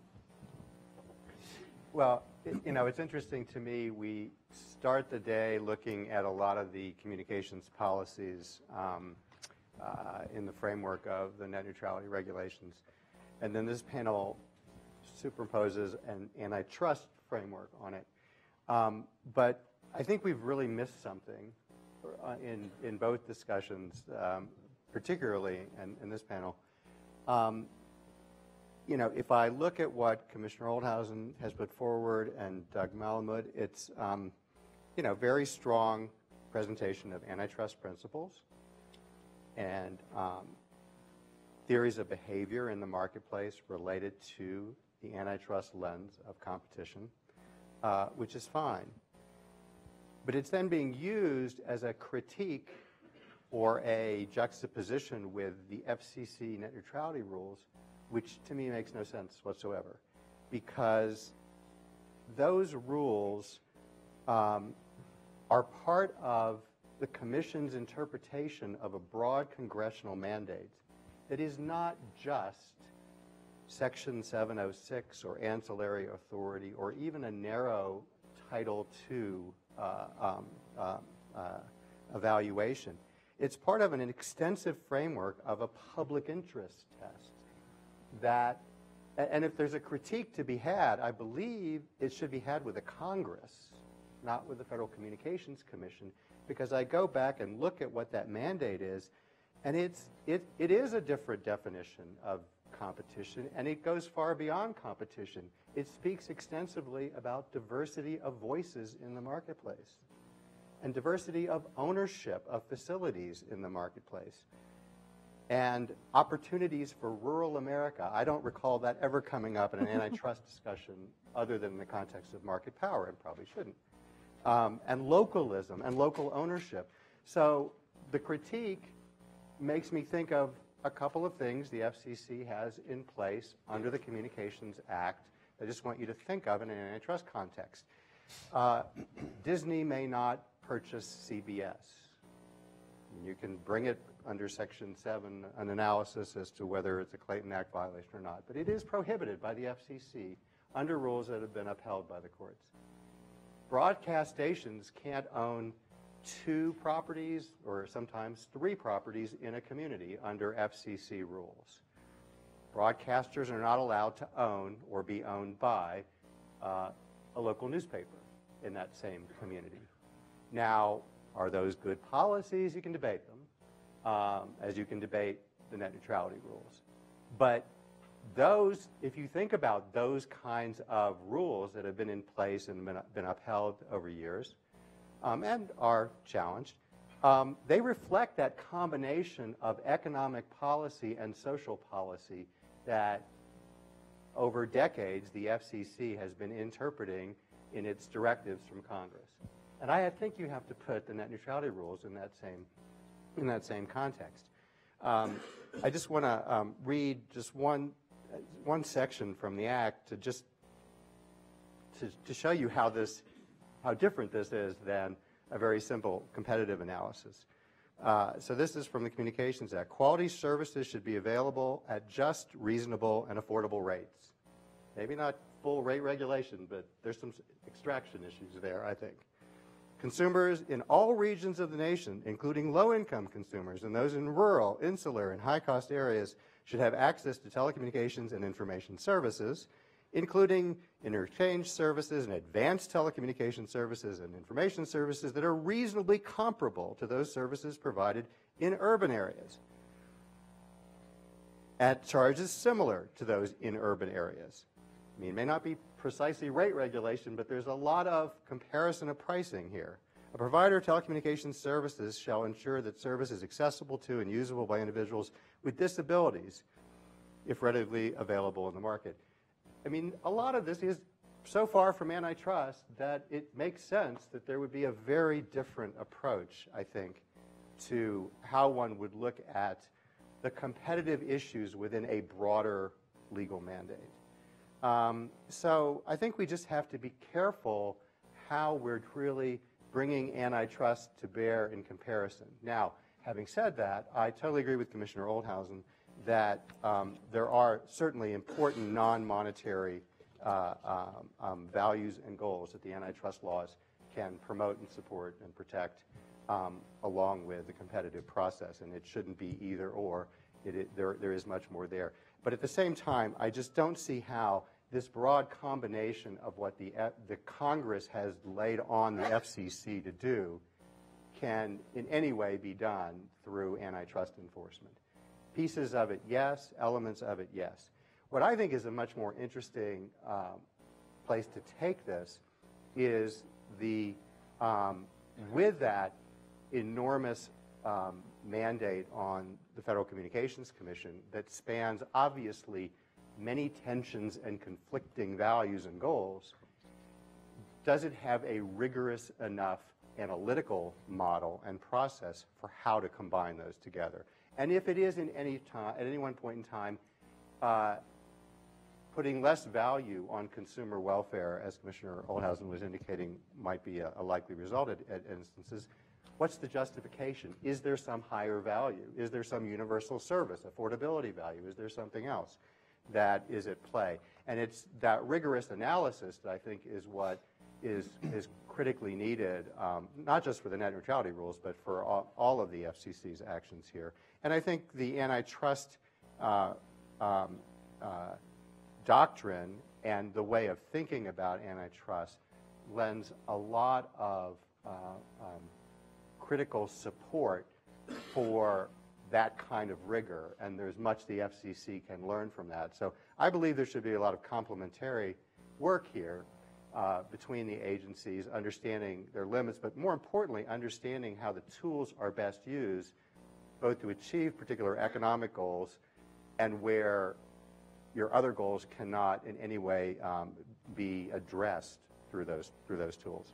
Well, it, you know, it's interesting to me. We start the day looking at a lot of the communications policies um, uh, in the framework of the net neutrality regulations. And then this panel superimposes an antitrust framework on it. Um, but I think we've really missed something uh, in, in both discussions, um, particularly in, in this panel. Um, you know, if I look at what Commissioner Ohlhausen has put forward and Doug Melamed, it's, um, you know, very strong presentation of antitrust principles and um, theories of behavior in the marketplace related to the antitrust lens of competition, uh, which is fine. But it's then being used as a critique or a juxtaposition with the F C C net neutrality rules, which to me makes no sense whatsoever, because those rules um, are part of the Commission's interpretation of a broad congressional mandate that is not just Section seven oh six or ancillary authority or even a narrow Title two uh, um, uh, uh, evaluation. It's part of an extensive framework of a public interest test that A- And if there's a critique to be had, I believe it should be had with the Congress, not with the Federal Communications Commission, because I go back and look at what that mandate is, and it's, it, it is a different definition of competition, and it goes far beyond competition. It speaks extensively about diversity of voices in the marketplace and diversity of ownership of facilities in the marketplace and opportunities for rural America. I don't recall that ever coming up in an antitrust discussion other than in the context of market power, and probably shouldn't. Um, and localism and local ownership. So the critique makes me think of a couple of things the F C C has in place under the Communications Act I just want you to think of in an antitrust context. Uh, Disney may not purchase C B S. You can bring it under Section seven, an analysis as to whether it's a Clayton Act violation or not. But it is prohibited by the F C C under rules that have been upheld by the courts. Broadcast stations can't own two properties or sometimes three properties in a community under F C C rules. Broadcasters are not allowed to own or be owned by uh, a local newspaper in that same community. Now, are those good policies? You can debate them, um, as you can debate the net neutrality rules. But those, if you think about those kinds of rules that have been in place and been, been upheld over years um, and are challenged, um, they reflect that combination of economic policy and social policy that over decades the F C C has been interpreting in its directives from Congress. And I think you have to put the net neutrality rules in that same, in that same context. Um, I just want to um, read just one, one section from the Act to just to, to show you how this, how different this is than a very simple competitive analysis. Uh, so this is from the Communications Act. Quality services should be available at just, reasonable, and affordable rates. Maybe not full rate regulation, but there's some extraction issues there, I think. Consumers in all regions of the nation, including low-income consumers and those in rural, insular, and high-cost areas, should have access to telecommunications and information services, including interchange services and advanced telecommunication services and information services that are reasonably comparable to those services provided in urban areas at charges similar to those in urban areas. I mean, it may not be precisely rate regulation, but there's a lot of comparison of pricing here. A provider of telecommunications services shall ensure that service is accessible to and usable by individuals with disabilities if readily available in the market. I mean, a lot of this is so far from antitrust that it makes sense that there would be a very different approach, I think, to how one would look at the competitive issues within a broader legal mandate. Um, so I think we just have to be careful how we're really bringing antitrust to bear in comparison. Now, having said that, I totally agree with Commissioner Ohlhausen that um, there are certainly important non-monetary uh, um, um, values and goals that the antitrust laws can promote and support and protect um, along with the competitive process, and it shouldn't be either or. It, it, there, there is much more there. But at the same time, I just don't see how this broad combination of what the, the Congress has laid on the F C C to do can in any way be done through antitrust enforcement. Pieces of it, yes. Elements of it, yes. What I think is a much more interesting um, place to take this is the, um, with that enormous um, mandate on the Federal Communications Commission that spans obviously many tensions and conflicting values and goals, does it have a rigorous enough analytical model and process for how to combine those together? And if it is in any time, at any one point in time, uh, putting less value on consumer welfare, as Commissioner Ohlhausen was indicating might be a, a likely result at, at instances, what's the justification? Is there some higher value? Is there some universal service, affordability value? Is there something else that is at play? And it's that rigorous analysis that I think is what is, is critically needed, um, not just for the net neutrality rules, but for all, all of the F C C's actions here. And I think the antitrust uh, um, uh, doctrine and the way of thinking about antitrust lends a lot of uh, um, critical support for that kind of rigor, and there's much the F C C can learn from that. So I believe there should be a lot of complementary work here uh, between the agencies, understanding their limits, but more importantly, understanding how the tools are best used, both to achieve particular economic goals and where your other goals cannot in any way um, be addressed through those, through those tools.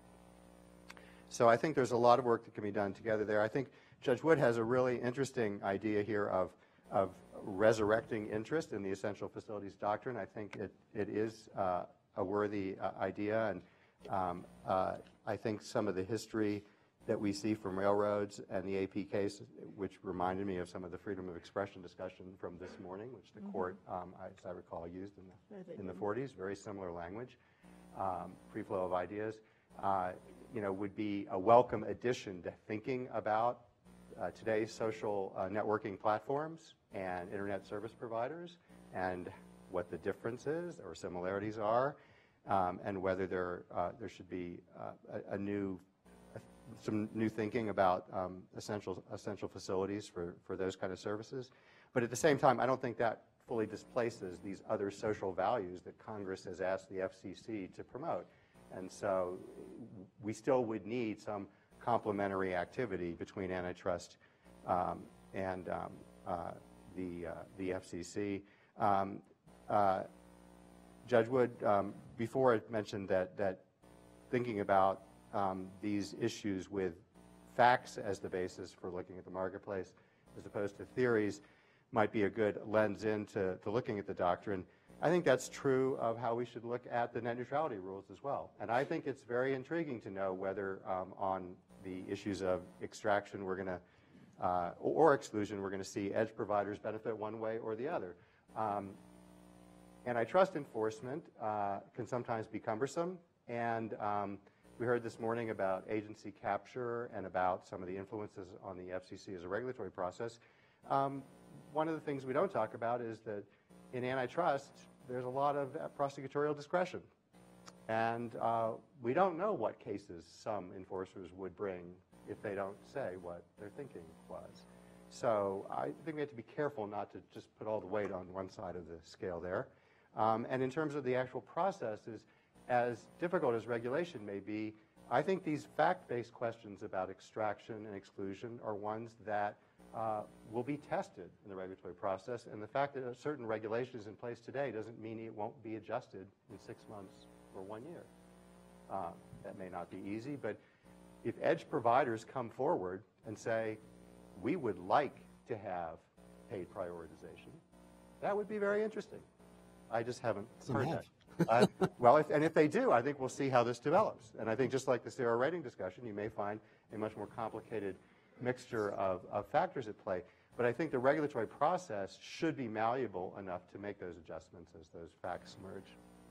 So I think there's a lot of work that can be done together there. I think Judge Wood has a really interesting idea here of, of resurrecting interest in the essential facilities doctrine. I think it, it is uh, a worthy uh, idea, and um, uh, I think some of the history that we see from railroads and the A P case, which reminded me of some of the freedom of expression discussion from this morning, which the mm-hmm. court, um, as I recall, used in the, in the forties, very similar language, um, free flow of ideas, uh, you know, would be a welcome addition to thinking about uh, today's social uh, networking platforms and internet service providers and what the differences or similarities are, um, and whether there, uh, there should be uh, a, a new some new thinking about um, essential essential facilities for, for those kind of services. But at the same time, I don't think that fully displaces these other social values that Congress has asked the F C C to promote. And so we still would need some complementary activity between antitrust um, and um, uh, the, uh, the F C C. Um, uh, Judge Wood, um, before it mentioned that, that thinking about Um, these issues with facts as the basis for looking at the marketplace as opposed to theories might be a good lens into to looking at the doctrine. I think that's true of how we should look at the net neutrality rules as well. And I think it's very intriguing to know whether um, on the issues of extraction we're going to, uh, or exclusion, we're going to see edge providers benefit one way or the other. Um, antitrust enforcement uh, can sometimes be cumbersome, and um, we heard this morning about agency capture and about some of the influences on the F C C as a regulatory process. Um, one of the things we don't talk about is that in antitrust, there's a lot of prosecutorial discretion. And uh, we don't know what cases some enforcers would bring if they don't say what their thinking was. So I think we have to be careful not to just put all the weight on one side of the scale there. Um, and in terms of the actual processes, as difficult as regulation may be, I think these fact-based questions about extraction and exclusion are ones that uh, will be tested in the regulatory process. And the fact that a certain regulation is in place today doesn't mean it won't be adjusted in six months or one year. Uh, that may not be easy, but if edge providers come forward and say, we would like to have paid prioritization, that would be very interesting. I just haven't heard that. uh, well, if, and if they do, I think we'll see how this develops. And I think just like the C R O rating discussion, you may find a much more complicated mixture of, of factors at play. But I think the regulatory process should be malleable enough to make those adjustments as those facts emerge.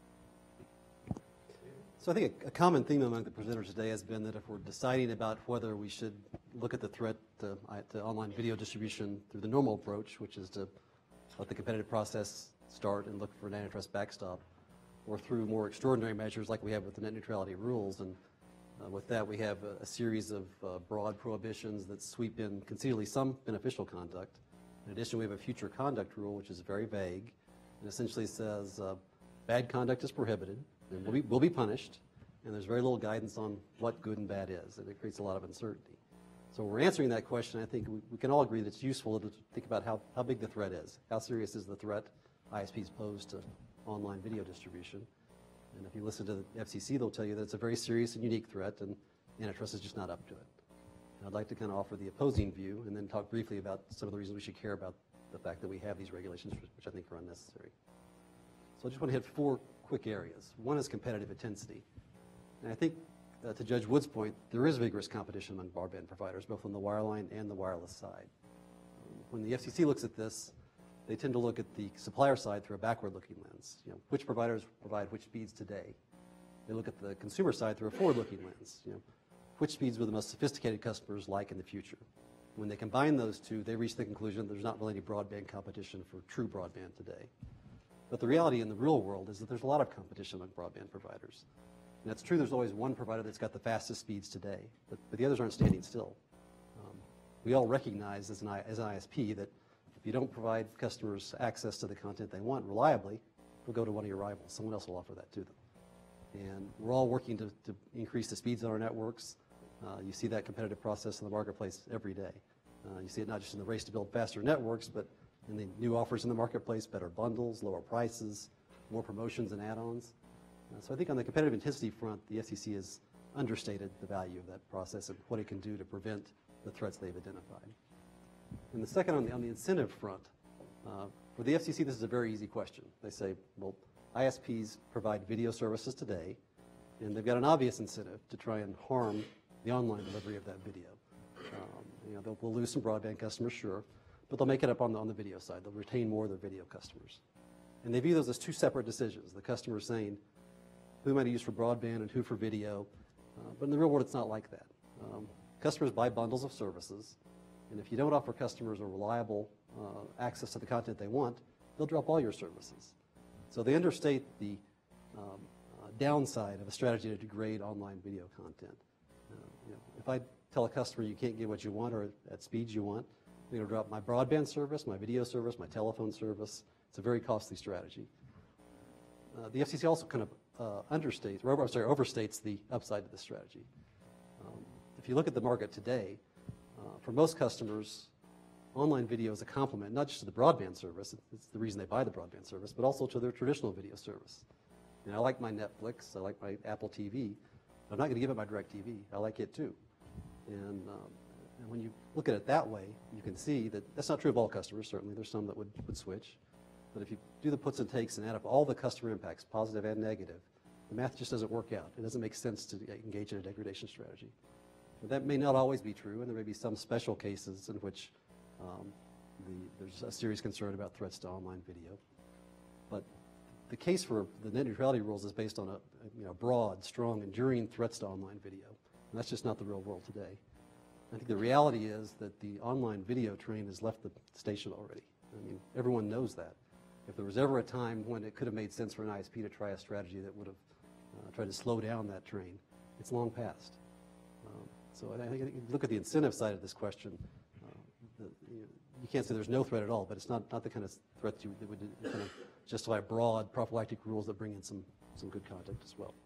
So I think a, a common theme among the presenters today has been that if we're deciding about whether we should look at the threat to, to online video distribution through the normal approach, which is to let the competitive process start and look for an antitrust backstop, or through more extraordinary measures like we have with the net neutrality rules. And uh, with that, we have a, a series of uh, broad prohibitions that sweep in conceivably some beneficial conduct. In addition, we have a future conduct rule, which is very vague and essentially says uh, bad conduct is prohibited and will be, will be punished, and there's very little guidance on what good and bad is, and it creates a lot of uncertainty. So when we're answering that question, I think we, we can all agree that it's useful to think about how, how big the threat is. How serious is the threat I S Ps pose to online video distribution? And if you listen to the F C C, they'll tell you that it's a very serious and unique threat, and antitrust is just not up to it. And I'd like to kind of offer the opposing view and then talk briefly about some of the reasons we should care about the fact that we have these regulations, which I think are unnecessary. So I just want to hit four quick areas. One is competitive intensity. And I think, uh, to Judge Wood's point, there is vigorous competition among broadband providers, both on the wireline and the wireless side. When the F C C looks at this, they tend to look at the supplier side through a backward-looking lens. You know, which providers provide which speeds today? They look at the consumer side through a forward-looking lens. You know, which speeds will the most sophisticated customers like in the future? When they combine those two, they reach the conclusion there's not really any broadband competition for true broadband today. But the reality in the real world is that there's a lot of competition among broadband providers. And that's true, there's always one provider that's got the fastest speeds today, but, but the others aren't standing still. Um, we all recognize as an, I, as an I S P that if you don't provide customers access to the content they want reliably, they'll go to one of your rivals. Someone else will offer that to them. And we're all working to, to increase the speeds on our networks. Uh, you see that competitive process in the marketplace every day. Uh, you see it not just in the race to build faster networks, but in the new offers in the marketplace, better bundles, lower prices, more promotions and add-ons. Uh, so I think on the competitive intensity front, the F C C has understated the value of that process and what it can do to prevent the threats they've identified. And the second, on the, on the incentive front, uh, for the F C C, this is a very easy question. They say, well, I S Ps provide video services today, and they've got an obvious incentive to try and harm the online delivery of that video. Um, you know, they'll, they'll lose some broadband customers, sure, but they'll make it up on the, on the video side. They'll retain more of their video customers. And they view those as two separate decisions. The customer saying, who am I to use for broadband and who for video? Uh, but in the real world, it's not like that. Um, customers buy bundles of services, and if you don't offer customers a reliable uh, access to the content they want, they'll drop all your services. So they understate the um, uh, downside of a strategy to degrade online video content. Uh, you know, if I tell a customer you can't get what you want or at speeds you want, they're going to drop my broadband service, my video service, my telephone service. It's a very costly strategy. Uh, the F C C also kind of uh, understates, or I'm sorry, overstates the upside of this strategy. Um, if you look at the market today, uh, for most customers, online video is a complement, not just to the broadband service, it's the reason they buy the broadband service, but also to their traditional video service. And I like my Netflix, I like my Apple T V, I'm not going to give it my DirecTV, I like it too. And, um, and when you look at it that way, you can see that that's not true of all customers, certainly, there's some that would, would switch. But if you do the puts and takes and add up all the customer impacts, positive and negative, the math just doesn't work out. It doesn't make sense to engage in a degradation strategy. But that may not always be true, and there may be some special cases in which um, the, there's a serious concern about threats to online video. But the case for the net neutrality rules is based on a, a you know, broad, strong, enduring threats to online video. And that's just not the real world today. I think the reality is that the online video train has left the station already. I mean, everyone knows that. If there was ever a time when it could have made sense for an I S P to try a strategy that would have uh, tried to slow down that train, it's long past. Um, so I think if you look at the incentive side of this question, uh, the, you, know, you can't say there's no threat at all, but it's not, not the kind of threat you, that would kind of justify broad prophylactic rules that bring in some, some good content as well.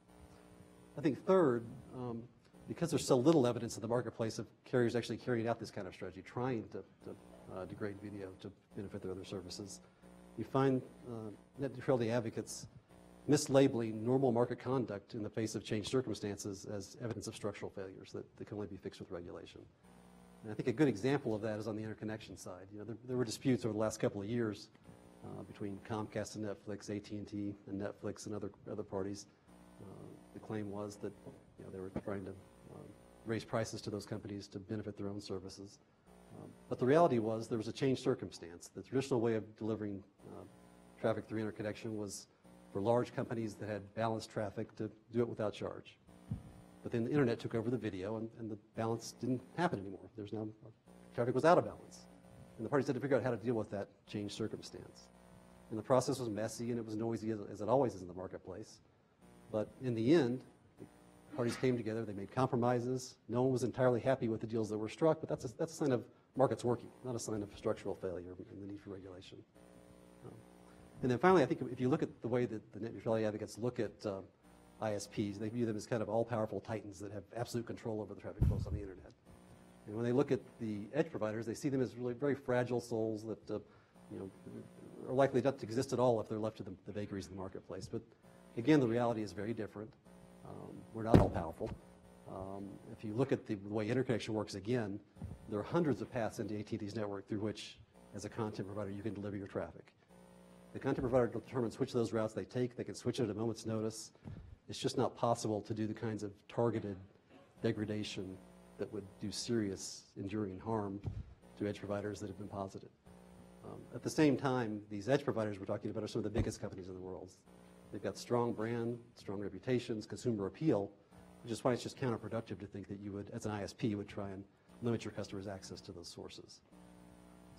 I think third, um, because there's so little evidence in the marketplace of carriers actually carrying out this kind of strategy, trying to, to uh, degrade video to benefit their other services, you find uh, net neutrality advocates mislabeling normal market conduct in the face of changed circumstances as evidence of structural failures that, that can only be fixed with regulation. And I think a good example of that is on the interconnection side. You know, there, there were disputes over the last couple of years uh, between Comcast and Netflix, A T and T and Netflix and other other parties. Uh, the claim was that you know, they were trying to um, raise prices to those companies to benefit their own services. Um, but the reality was there was a changed circumstance. The traditional way of delivering uh, traffic through interconnection was for large companies that had balanced traffic to do it without charge. But then the internet took over the video, and, and the balance didn't happen anymore. There's now, traffic was out of balance. And the parties had to figure out how to deal with that changed circumstance. And the process was messy, and it was noisy, as, as it always is in the marketplace. But in the end, the parties came together, they made compromises. No one was entirely happy with the deals that were struck, but that's a, that's a sign of markets working, not a sign of structural failure and the need for regulation. Um, and then finally, I think if you look at the way that the net neutrality advocates look at uh, I S Ps, they view them as kind of all-powerful titans that have absolute control over the traffic flows on the internet. And when they look at the edge providers, they see them as really very fragile souls that uh, you know, are likely not to exist at all if they're left to the, the vagaries of the marketplace. But again, the reality is very different. Um, we're not all-powerful. Um, if you look at the, the way interconnection works again, there are hundreds of paths into A T and T's network through which, as a content provider, you can deliver your traffic. The content provider determines which of those routes they take. They can switch it at a moment's notice. It's just not possible to do the kinds of targeted degradation that would do serious, enduring harm to edge providers that have been posited. Um, at the same time, these edge providers we're talking about are some of the biggest companies in the world. They've got strong brand, strong reputations, consumer appeal, which is why it's just counterproductive to think that you would, as an I S P, would try and limit your customers' access to those sources.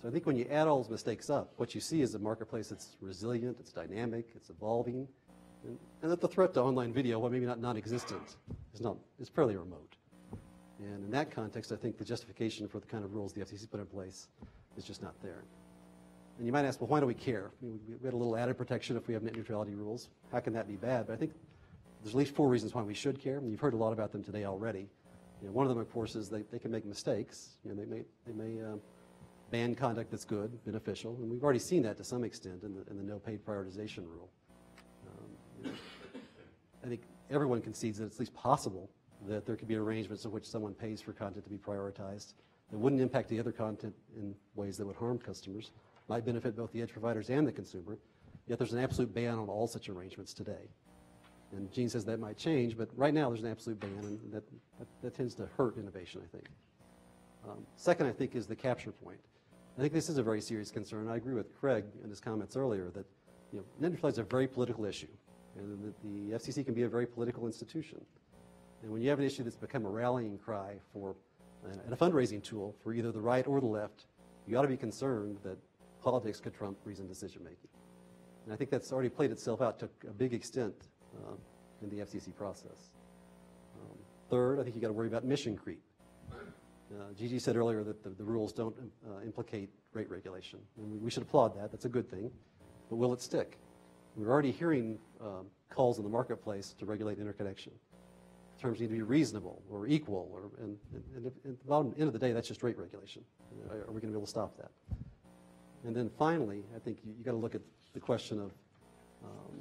So I think when you add all those mistakes up, what you see is a marketplace that's resilient, it's dynamic, it's evolving, and, and that the threat to online video, while maybe not non-existent, is not is fairly remote. And in that context, I think the justification for the kind of rules the F C C put in place is just not there. And you might ask, well, why do we care? I mean, we, we had a little added protection if we have net neutrality rules. How can that be bad? But I think there's at least four reasons why we should care. I mean, you've heard a lot about them today already. You know, one of them, of course, is they, they can make mistakes. You know, they may, they may uh, ban conduct that's good, beneficial, and we've already seen that to some extent in the, in the no paid prioritization rule. Um, you know, I think everyone concedes that it's at least possible that there could be arrangements in which someone pays for content to be prioritized that wouldn't impact the other content in ways that would harm customers, might benefit both the edge providers and the consumer, yet there's an absolute ban on all such arrangements today. And Gene says that might change, but right now there's an absolute ban, and that, that, that tends to hurt innovation, I think. Um, second, I think, is the capture point. I think this is a very serious concern. I agree with Craig in his comments earlier that you know, net neutrality is a very political issue, and that the F C C can be a very political institution. And when you have an issue that's become a rallying cry for and a fundraising tool for either the right or the left, you ought to be concerned that politics could trump reasoned decision making. And I think that's already played itself out to a big extent uh, in the F C C process. Um, third, I think you got to worry about mission creep. Uh, Gigi said earlier that the, the rules don't uh, implicate rate regulation. And we should applaud that. That's a good thing. But will it stick? We're already hearing um, calls in the marketplace to regulate interconnection. Terms need to be reasonable or equal, or, and, and, and at the bottom end of the day, that's just rate regulation. Are, are we going to be able to stop that? And then finally, I think you, you got to look at the question of um,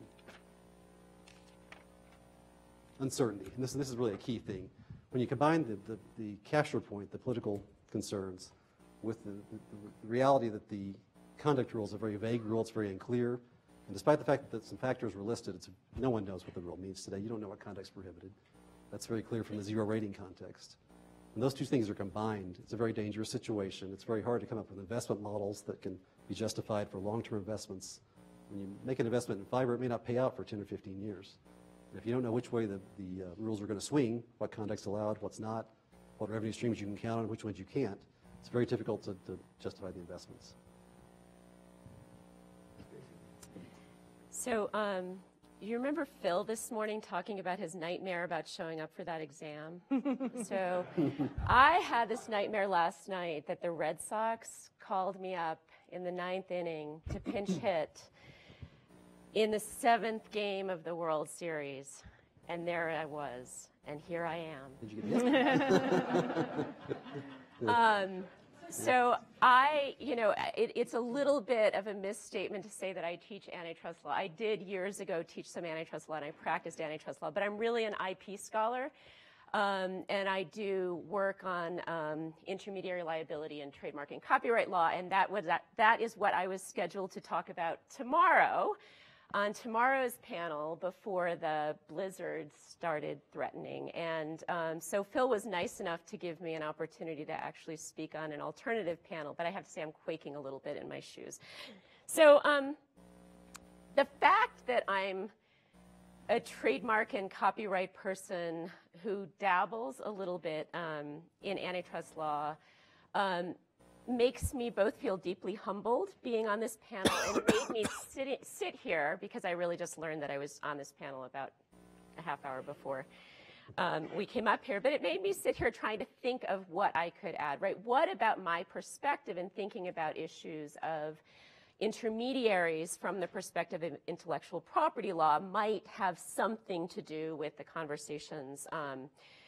uncertainty. And this, this is really a key thing. When you combine the, the, the capture point, the political concerns, with the, the, the reality that the conduct rule is a very vague rule, it's very unclear, and despite the fact that some factors were listed, it's, no one knows what the rule means today. You don't know what conduct's prohibited. That's very clear from the zero rating context. When those two things are combined, it's a very dangerous situation. It's very hard to come up with investment models that can be justified for long-term investments. When you make an investment in fiber, it may not pay out for ten or fifteen years. And if you don't know which way the, the uh, rules are going to swing, what conduct's allowed, what's not, what revenue streams you can count on, which ones you can't, it's very difficult to, to justify the investments. So um, you remember Phil this morning talking about his nightmare about showing up for that exam? So I had this nightmare last night that the Red Sox called me up in the ninth inning to pinch hit in the seventh game of the World Series. And there I was, and here I am. Did you get this? um, So I, you know, it, it's a little bit of a misstatement to say that I teach antitrust law. I did years ago teach some antitrust law, and I practiced antitrust law, but I'm really an I P scholar, um, and I do work on um, intermediary liability and trademark and copyright law, and that, was, that, that is what I was scheduled to talk about tomorrow on tomorrow's panel before the blizzard started threatening. And um, so Phil was nice enough to give me an opportunity to actually speak on an alternative panel, but I have to say I'm quaking a little bit in my shoes. So um, the fact that I'm a trademark and copyright person who dabbles a little bit um, in antitrust law um, makes me both feel deeply humbled being on this panel, and made me sit, sit here because I really just learned that I was on this panel about a half hour before um, we came up here. But it made me sit here trying to think of what I could add, right? What about my perspective in thinking about issues of intermediaries from the perspective of intellectual property law might have something to do with the conversations um,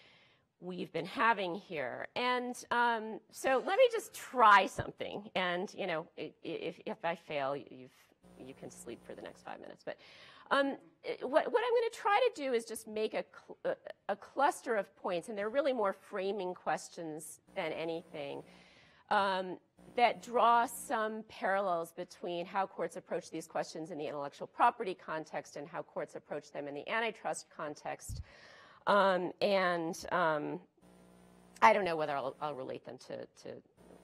we've been having here. And um, so let me just try something. And, you know, if, if I fail, you've, you can sleep for the next five minutes. But um, what, what I'm going to try to do is just make a, cl a cluster of points, and they're really more framing questions than anything, um, that draw some parallels between how courts approach these questions in the intellectual property context and how courts approach them in the antitrust context. Um, and um, I don't know whether I'll, I'll relate them to, to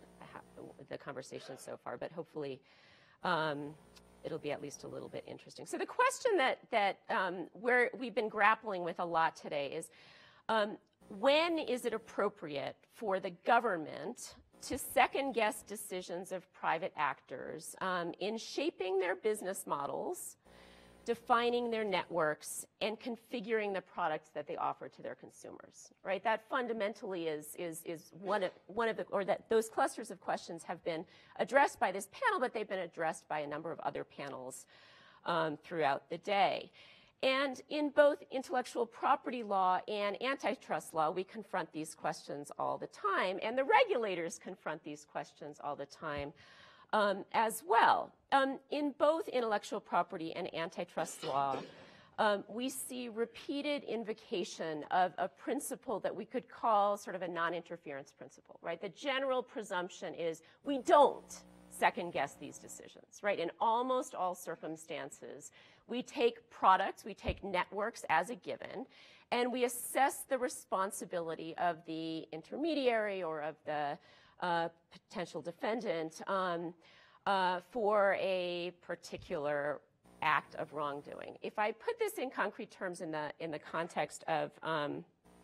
the conversation so far, but hopefully um, it'll be at least a little bit interesting. So the question that, that um, we're, we've been grappling with a lot today is, um, when is it appropriate for the government to second-guess decisions of private actors um, in shaping their business models, defining their networks, and configuring the products that they offer to their consumers, right? That fundamentally is, is, is one of, one of the, or that those clusters of questions have been addressed by this panel, but they've been addressed by a number of other panels um, throughout the day. And in both intellectual property law and antitrust law, we confront these questions all the time, and the regulators confront these questions all the time um, as well. Um, in both intellectual property and antitrust law, um, we see repeated invocation of a principle that we could call sort of a non-interference principle, right? The general presumption is we don't second guess these decisions, right? In almost all circumstances, we take products, we take networks as a given, and we assess the responsibility of the intermediary or of the uh, potential defendant um, uh, for a particular act of wrongdoing. If I put this in concrete terms in the in the context of um,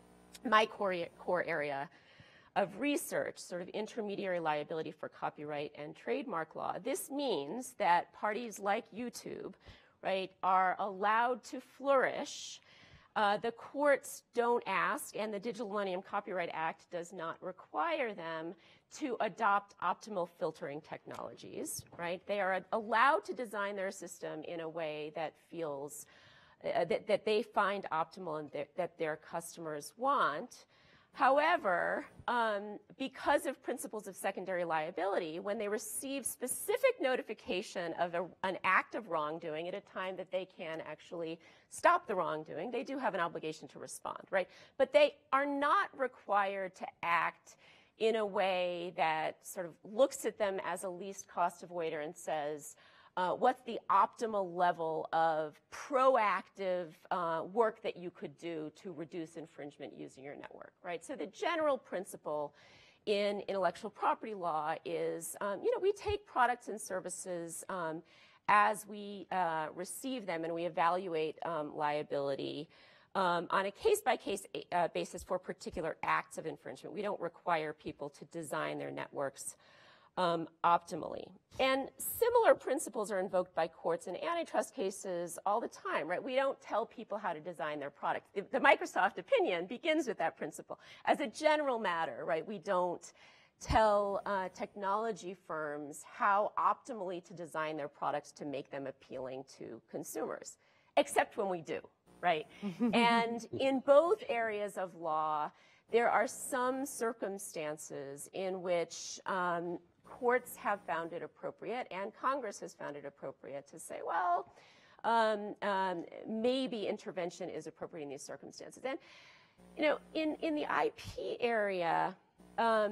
my core core area of research, sort of intermediary liability for copyright and trademark law, this means that parties like YouTube, right, are allowed to flourish. Uh, the courts don't ask, and the Digital Millennium Copyright Act does not require them to adopt optimal filtering technologies, right? They are allowed to design their system in a way that feels, uh, that, that they find optimal and th- that their customers want. However, um, because of principles of secondary liability, when they receive specific notification of a, an act of wrongdoing at a time that they can actually stop the wrongdoing, they do have an obligation to respond, right? But they are not required to act in a way that sort of looks at them as a least cost avoider and says, Uh, what's the optimal level of proactive uh, work that you could do to reduce infringement using your network, right? So the general principle in intellectual property law is, um, you know, we take products and services um, as we uh, receive them, and we evaluate um, liability um, on a case-by-case uh, basis for particular acts of infringement. We don't require people to design their networks Um, optimally. And similar principles are invoked by courts in antitrust cases all the time, right? We don't tell people how to design their product. The, the Microsoft opinion begins with that principle. As a general matter, right, we don't tell uh, technology firms how optimally to design their products to make them appealing to consumers, except when we do, right? And in both areas of law, there are some circumstances in which um, courts have found it appropriate, and Congress has found it appropriate to say, well, um, um, maybe intervention is appropriate in these circumstances. And, you know, in, in the I P area, um,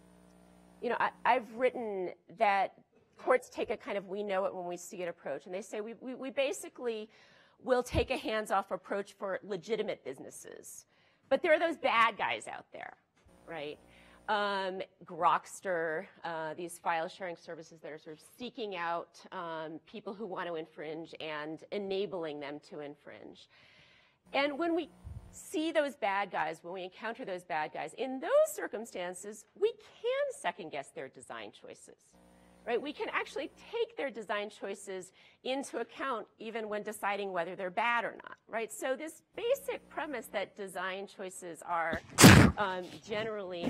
you know, I, I've written that courts take a kind of we know it when we see it approach, and they say we, we, we basically will take a hands-off approach for legitimate businesses. But there are those bad guys out there, right? Um, Grokster, uh, these file sharing services that are sort of seeking out um, people who want to infringe and enabling them to infringe. And when we see those bad guys, when we encounter those bad guys, in those circumstances, we can second guess their design choices, right? We can actually take their design choices into account even when deciding whether they're bad or not, right? So this basic premise that design choices are um, generally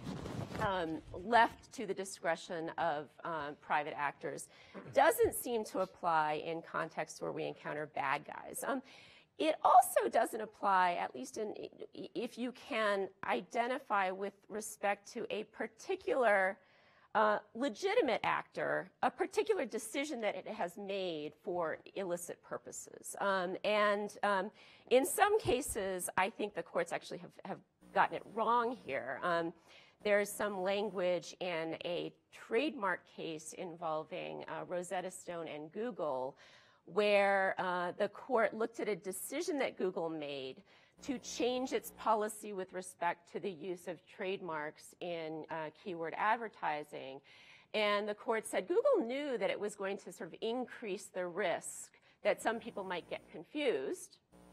um, left to the discretion of um, private actors doesn't seem to apply in contexts where we encounter bad guys. Um, it also doesn't apply, at least in, if you can identify with respect to a particular Uh, legitimate actor, a particular decision that it has made for illicit purposes. Um, and um, in some cases, I think the courts actually have, have gotten it wrong here. Um, there's some language in a trademark case involving uh, Rosetta Stone and Google where uh, the court looked at a decision that Google made to change its policy with respect to the use of trademarks in uh, keyword advertising. And the court said Google knew that it was going to sort of increase the risk that some people might get confused.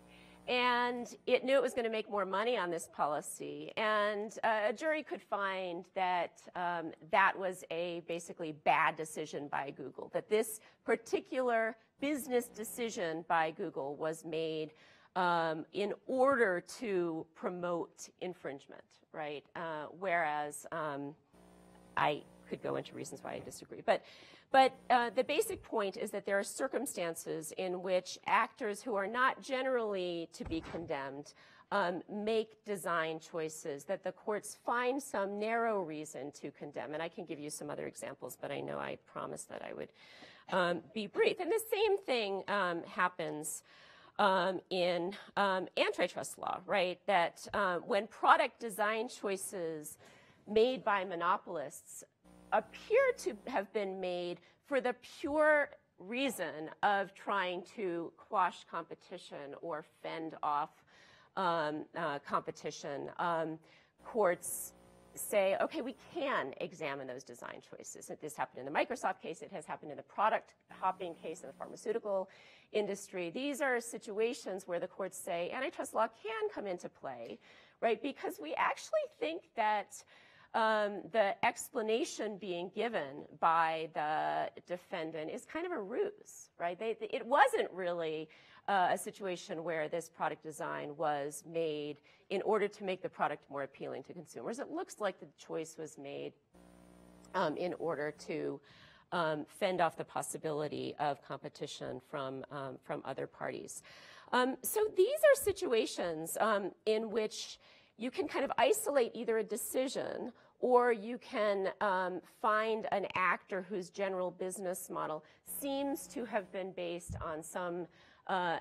and it knew it was going to make more money on this policy. And uh, a jury could find that um, that was a basically bad decision by Google, that this particular business decision by Google was made um, in order to promote infringement, right? Uh, whereas um, I could go into reasons why I disagree. But, but uh, the basic point is that there are circumstances in which actors who are not generally to be condemned um, make design choices that the courts find some narrow reason to condemn. And I can give you some other examples, but I know I promised that I would um, be brief. And the same thing um, happens um, in um, antitrust law, right? That um, when product design choices made by monopolists appear to have been made for the pure reason of trying to quash competition or fend off um, uh, competition, um, courts say, okay, we can examine those design choices. This happened in the Microsoft case. It has happened in the product hopping case in the pharmaceutical industry. These are situations where the courts say antitrust law can come into play, right? Because we actually think that Um, the explanation being given by the defendant is kind of a ruse, right? They, it wasn't really uh, a situation where this product design was made in order to make the product more appealing to consumers. It looks like the choice was made um, in order to um, fend off the possibility of competition from, um, from other parties. Um, so these are situations um, in which you can kind of isolate either a decision or you can um, find an actor whose general business model seems to have been based on some uh,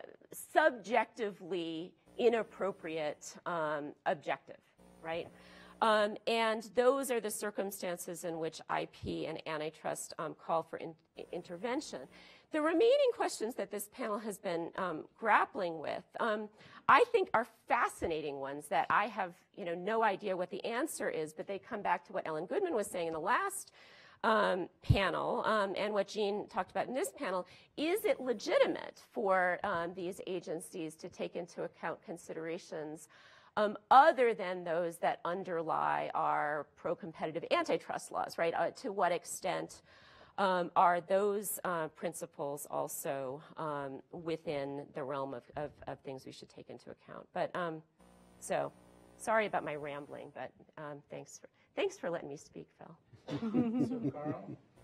subjectively inappropriate um, objective, right? Um, and those are the circumstances in which I P and antitrust um, call for in intervention. The remaining questions that this panel has been um, grappling with, um, I think, are fascinating ones that I have, you know, no idea what the answer is, but they come back to what Ellen Goodman was saying in the last um, panel um, and what Jean talked about in this panel. Is it legitimate for um, these agencies to take into account considerations um, other than those that underlie our pro-competitive antitrust laws, right? Uh, to what extent Um, are those uh, principles also um, within the realm of, of, of things we should take into account? But um, so, sorry about my rambling, but um, thanks for thanks for letting me speak, Phil. So, Carl,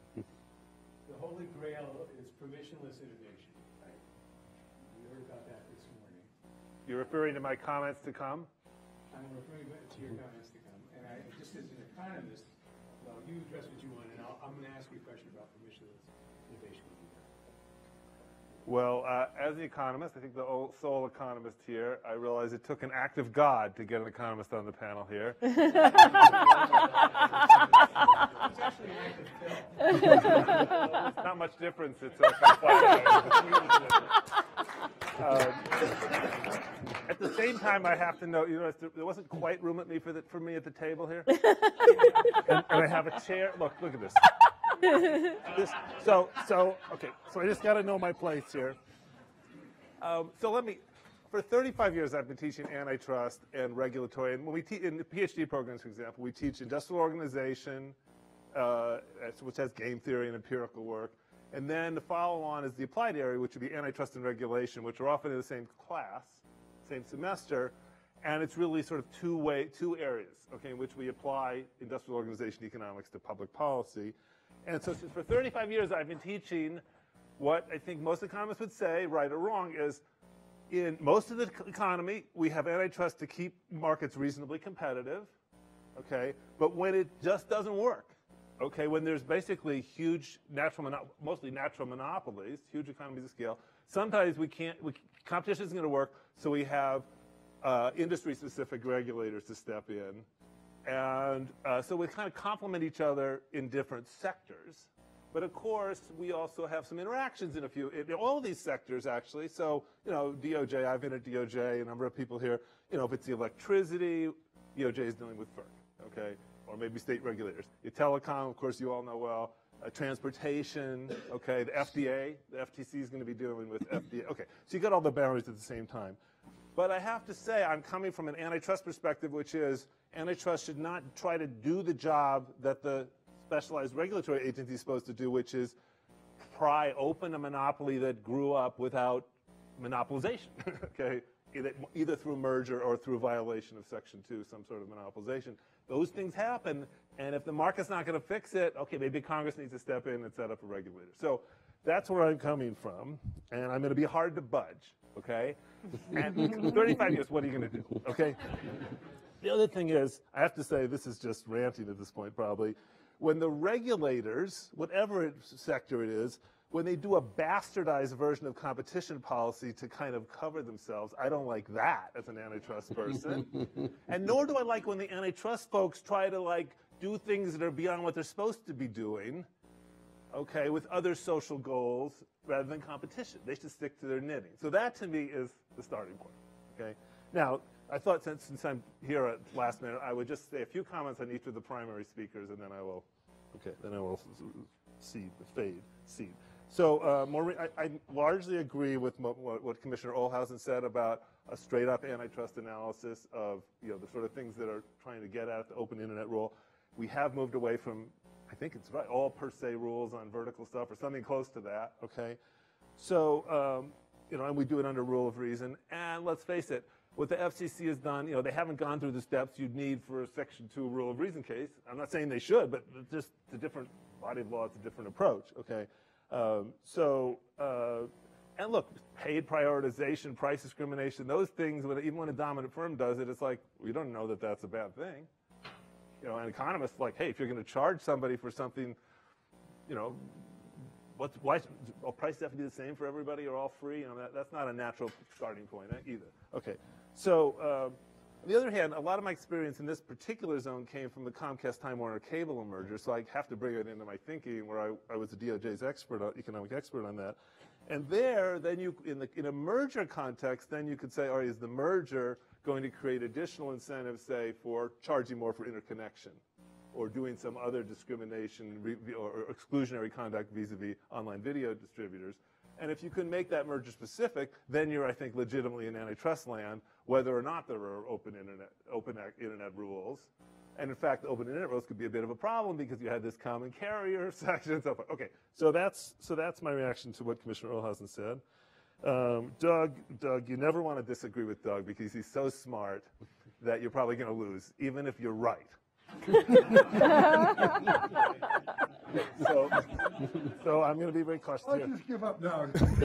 the Holy Grail is permissionless innovation. Right? We heard about that this morning. You're referring to my comments to come? I'm referring to your comments to come, and I just as an economist. Well, you address what you want, and I'll, I'm going to ask you a question about permissionless innovation. Well, uh, as the economist, I think the sole economist here, I realize it took an act of God to get an economist on the panel here. It's actually an act of Phil. There's not much difference. It's a kind of uh, At the same time, I have to note, you know, there wasn't quite room at me for, the, for me at the table here. and, and I have a chair. Look, look at this. this so, so, okay, so I just got to know my place here. Um, so let me, for thirty-five years, I've been teaching antitrust and regulatory. And when we teach in the PhD programs, for example, we teach industrial organization, uh, which has game theory and empirical work. And then the follow-on is the applied area, which would be antitrust and regulation, which are often in the same class, same semester. And it's really sort of two way, two areas, okay, in which we apply industrial organization economics to public policy. And so for thirty-five years, I've been teaching what I think most economists would say, right or wrong, is in most of the economy, we have antitrust to keep markets reasonably competitive, okay? But when it just doesn't work, okay, when there's basically huge natural, mono mostly natural monopolies, huge economies of scale, sometimes we can't, we, competition isn't going to work, so we have uh, industry-specific regulators to step in. And uh, so we kind of complement each other in different sectors. But of course, we also have some interactions in a few, in all of these sectors, actually. So, you know, D O J, I've been at D O J, a number of people here. You know, if it's the electricity, D O J is dealing with FERC, okay? Or maybe state regulators. Your telecom, of course, you all know well. Uh, transportation, okay? The F D A, the F T C is going to be dealing with F D A. Okay, so you got all the boundaries at the same time. But I have to say, I'm coming from an antitrust perspective, which is antitrust should not try to do the job that the specialized regulatory agency is supposed to do, which is pry open a monopoly that grew up without monopolization, okay? Either, either through merger or through violation of Section two, some sort of monopolization. Those things happen, and if the market's not going to fix it, okay, maybe Congress needs to step in and set up a regulator. So that's where I'm coming from, and I'm going to be hard to budge, okay? And thirty-five years, what are you going to do, okay? The other thing is, I have to say, this is just ranting at this point probably, when the regulators, whatever it, sector it is, when they do a bastardized version of competition policy to kind of cover themselves, I don't like that as an antitrust person. And nor do I like when the antitrust folks try to like do things that are beyond what they're supposed to be doing, okay, with other social goals rather than competition. They should stick to their knitting. So that to me is the starting point, okay? Now, I thought since, since I'm here at last minute, I would just say a few comments on each of the primary speakers, and then I will, okay, then I will cede, fade, cede. So, uh, Maureen, I, I largely agree with what, what Commissioner Ohlhausen said about a straight-up antitrust analysis of, you know, the sort of things that are trying to get at the open internet rule. We have moved away from, I think it's right, all per se rules on vertical stuff or something close to that, okay? So, um, you know, and we do it under rule of reason. And let's face it, what the F C C has done, you know, they haven't gone through the steps you'd need for a Section two rule of reason case. I'm not saying they should, but it's just a different body of law, it's a different approach, okay? Um, so, uh, and look, paid prioritization, price discrimination, those things, when, even when a dominant firm does it, it's like, we don't know that that's a bad thing. You know, an economist like, hey, if you're going to charge somebody for something, you know, what's, why, will price have to be the same for everybody or all free? You know, that, that's not a natural starting point either. Okay, so um, on the other hand, a lot of my experience in this particular zone came from the Comcast-Time Warner Cable merger, so I have to bring it into my thinking where I, I was a D O J's expert, uh, economic expert on that. And there, then you, in, the, in a merger context, then you could say, all right, is the merger going to create additional incentives, say, for charging more for interconnection or doing some other discrimination or, or exclusionary conduct vis-a-vis online video distributors? And if you can make that merger specific, then you're, I think, legitimately in antitrust land, whether or not there are open internet, open internet rules. And in fact, the open internet rules could be a bit of a problem because you had this common carrier section and so forth. Okay, so that's so that's my reaction to what Commissioner Ohlhausen said. Um, Doug, Doug, you never want to disagree with Doug because he's so smart that you're probably going to lose, even if you're right. so, so I'm going to be very cautious Let's here. just give up now.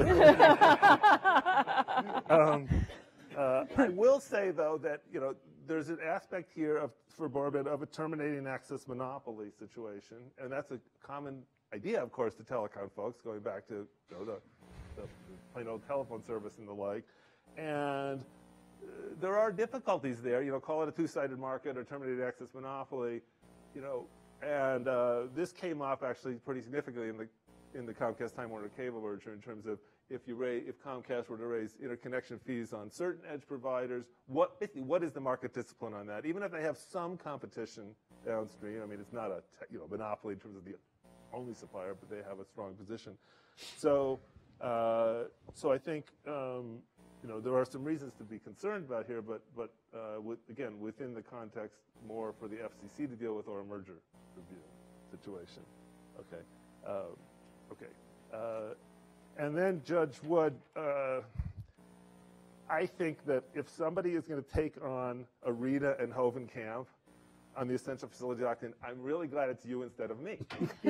um, uh, I will say, though, that you know there's an aspect here of, for Bourbon, of a terminating access monopoly situation, and that's a common idea, of course, to telecom folks, going back to you know, the, the plain old telephone service and the like, and there are difficulties there, you know, call it a two-sided market or terminated access monopoly, you know, and uh, this came up actually pretty significantly in the in the Comcast-Time Warner Cable merger in terms of if you raise, if Comcast were to raise interconnection fees on certain edge providers, what basically what is the market discipline on that? Even if they have some competition downstream, I mean, it's not a you know monopoly in terms of the only supplier, but they have a strong position. So, uh, so I think. Um, You know, there are some reasons to be concerned about here, but, but uh, with, again, within the context more for the F C C to deal with or a merger review situation. Okay. Uh, okay. Uh, and then Judge Wood, uh, I think that if somebody is going to take on Arita and Hovenkamp on the Essential Facility Doctrine, I'm really glad it's you instead of me.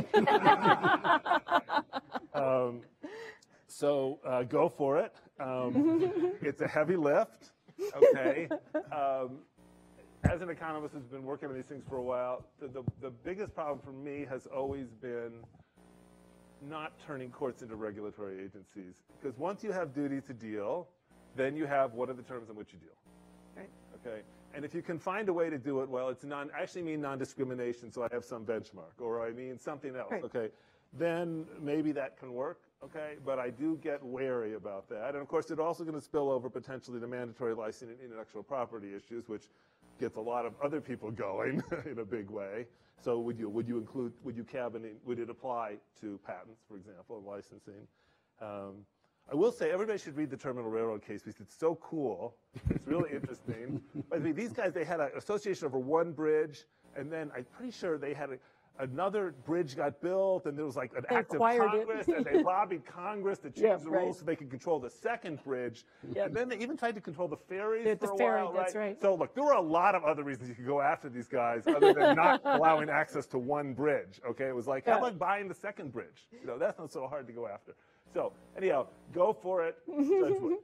um, So uh, go for it. Um, it's a heavy lift, okay? Um, as an economist who's been working on these things for a while, the, the, the biggest problem for me has always been not turning courts into regulatory agencies. Because once you have duty to deal, then you have what are the terms on which you deal, right? Okay? And if you can find a way to do it, well, it's non, I actually mean non-discrimination, so I have some benchmark, or I mean something else, right. Okay? Then maybe that can work, okay? But I do get wary about that. And of course, it's also going to spill over potentially to mandatory licensing and intellectual property issues, which gets a lot of other people going in a big way. So would you would you include would you cabinet would it apply to patents, for example, and licensing? Um, I will say everybody should read the Terminal Railroad case because it's so cool. It's really interesting. By the way, these guys, they had an association over one bridge, and then I'm pretty sure they had a, another bridge got built, and there was like an They act of acquired it. Congress, and they lobbied Congress to change Yeah, the right. rules so they could control the second bridge. Yep. And then they even tried to control the ferries The- for the a ferry, while, that's right. So look, there were a lot of other reasons you could go after these guys other than not allowing access to one bridge. Okay, it was like, how Yeah. about buying the second bridge? You know, that's not so hard to go after. So anyhow, go for it. Judge Wood.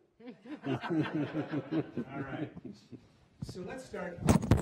All right. So let's start.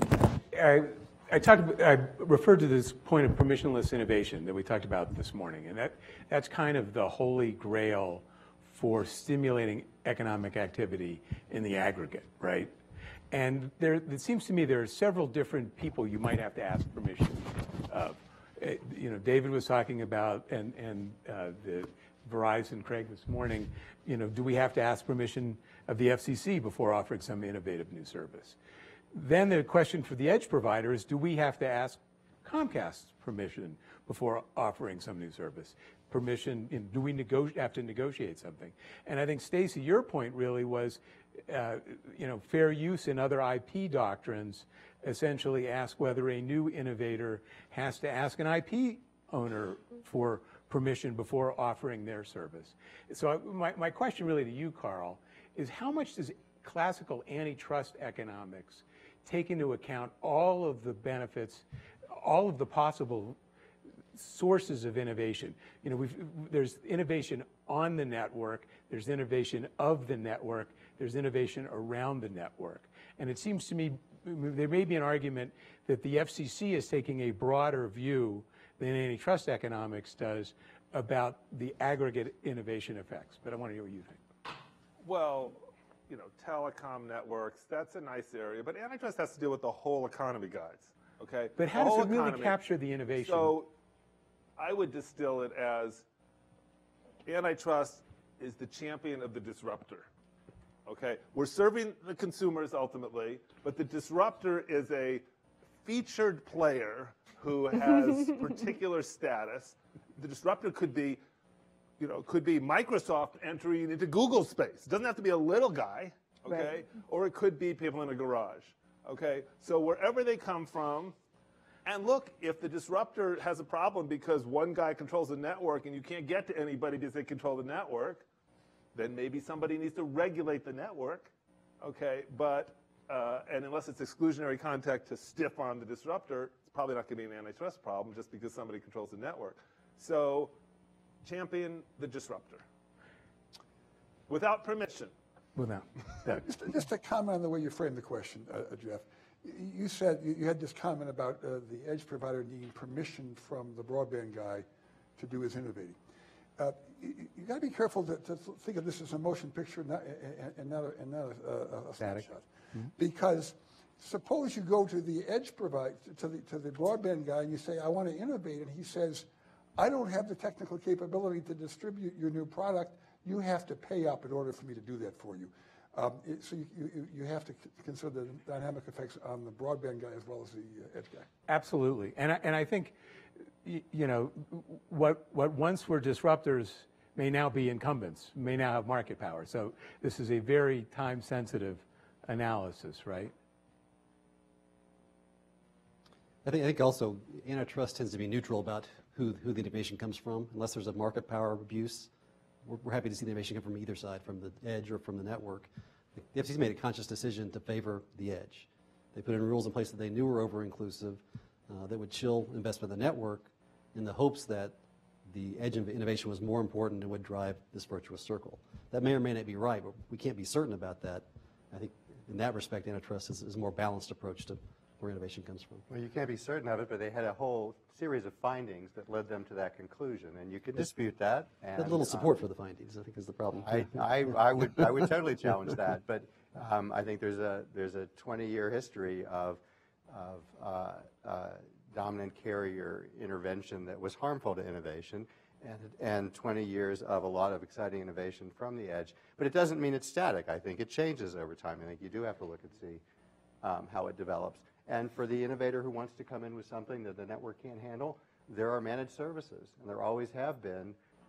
I, I talked. I referred to this point of permissionless innovation that we talked about this morning, and that that's kind of the holy grail for stimulating economic activity in the aggregate, right? And there, it seems to me there are several different people you might have to ask permission of. Uh, you know, David was talking about, and and uh, the Verizon, Craig, this morning, you know, do we have to ask permission of the F C C before offering some innovative new service? Then the question for the edge provider is, do we have to ask Comcast permission before offering some new service? Permission, you know, do we nego- have to negotiate something? And I think, Stacey, your point really was, uh, you know, fair use in other I P doctrines essentially ask whether a new innovator has to ask an I P owner for permission before offering their service. So my, my question really to you, Carl, is how much does classical antitrust economics take into account all of the benefits, all of the possible sources of innovation? You know, we've, there's innovation on the network, there's innovation of the network, there's innovation around the network. And it seems to me there may be an argument that the F C C is taking a broader view than antitrust economics does about the aggregate innovation effects. But I want to hear what you think. Well, you know, telecom networks, that's a nice area, but antitrust has to deal with the whole economy, guys, okay? But how The does whole it really economy. capture the innovation? So I would distill it as antitrust is the champion of the disruptor, okay? We're serving the consumers ultimately, but the disruptor is a featured player who has particular status. The disruptor could be, you know, could be Microsoft entering into Google space. It doesn't have to be a little guy, okay? Right. Or it could be people in a garage, okay? So wherever they come from, and look, if the disruptor has a problem because one guy controls the network and you can't get to anybody because they control the network, then maybe somebody needs to regulate the network, okay? But, uh, and unless it's exclusionary contact to stiff on the disruptor, it's probably not going to be an antitrust problem just because somebody controls the network. So champion the disruptor without permission. Without. Just, just to comment on the way you framed the question, uh, Jeff. You said you, you had this comment about uh, the edge provider needing permission from the broadband guy to do his innovating. Uh, you you got to be careful to, to think of this as a motion picture not, and, and not a, and not a, a, a snapshot, mm-hmm. Because suppose you go to the edge provider, to the to the broadband guy, and you say, "I want to innovate," and he says, "I don't have the technical capability to distribute your new product. You have to pay up in order for me to do that for you." Um, it, so you, you, you have to consider the dynamic effects on the broadband guy as well as the uh, edge guy. Absolutely, and I, and I think, you, you know, what what once were disruptors may now be incumbents, may now have market power. So this is a very time-sensitive analysis, right? I think, I think also antitrust tends to be neutral about who, who the innovation comes from. Unless there's a market power abuse, we're, we're happy to see the innovation come from either side, from the edge or from the network. The F C C's made a conscious decision to favor the edge. They put in rules in place that they knew were over-inclusive, uh, that would chill investment in the network in the hopes that the edge of innovation was more important and would drive this virtuous circle. That may or may not be right, but we can't be certain about that. I think in that respect, antitrust is, is a more balanced approach to where innovation comes from. Well, you can't be certain of it, but they had a whole series of findings that led them to that conclusion, and you could dispute that. And, Had little support um, for the findings, I think, is the problem. I, I, I would I would totally challenge that, but um, I think there's a there's a twenty-year history of of uh, uh, dominant carrier intervention that was harmful to innovation, and and twenty years of a lot of exciting innovation from the edge. But it doesn't mean it's static. I think it changes over time. I think you do have to look and see um, how it develops. And for the innovator who wants to come in with something that the network can't handle, there are managed services, and there always have been,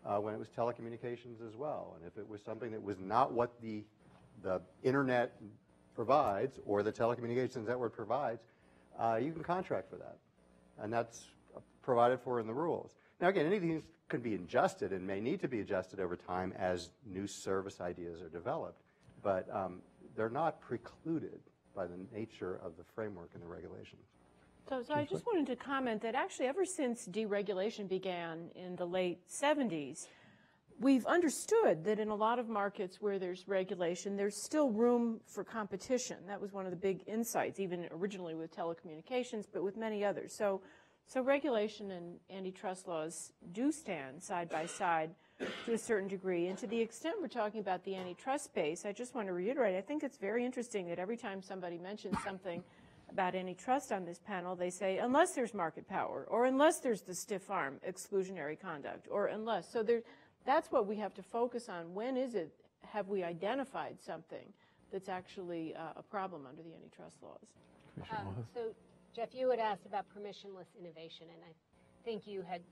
uh, when it was telecommunications as well. And if it was something that was not what the, the internet provides or the telecommunications network provides, uh, you can contract for that. And that's provided for in the rules. Now, again, anything can be adjusted and may need to be adjusted over time as new service ideas are developed, but um, they're not precluded by the nature of the framework and the regulations. So, so I just wanted to comment that actually ever since deregulation began in the late seventies, we've understood that in a lot of markets where there's regulation, there's still room for competition. That was one of the big insights, even originally with telecommunications, but with many others. So, so regulation and antitrust laws do stand side by side to a certain degree. And to the extent we're talking about the antitrust space, I just want to reiterate, I think it's very interesting that every time somebody mentions something about antitrust on this panel, they say, unless there's market power, or unless there's the stiff arm exclusionary conduct, or unless. So there, that's what we have to focus on. When is it, have we identified something that's actually uh, a problem under the antitrust laws? Um, so, Jeff, you had asked about permissionless innovation, and I think you had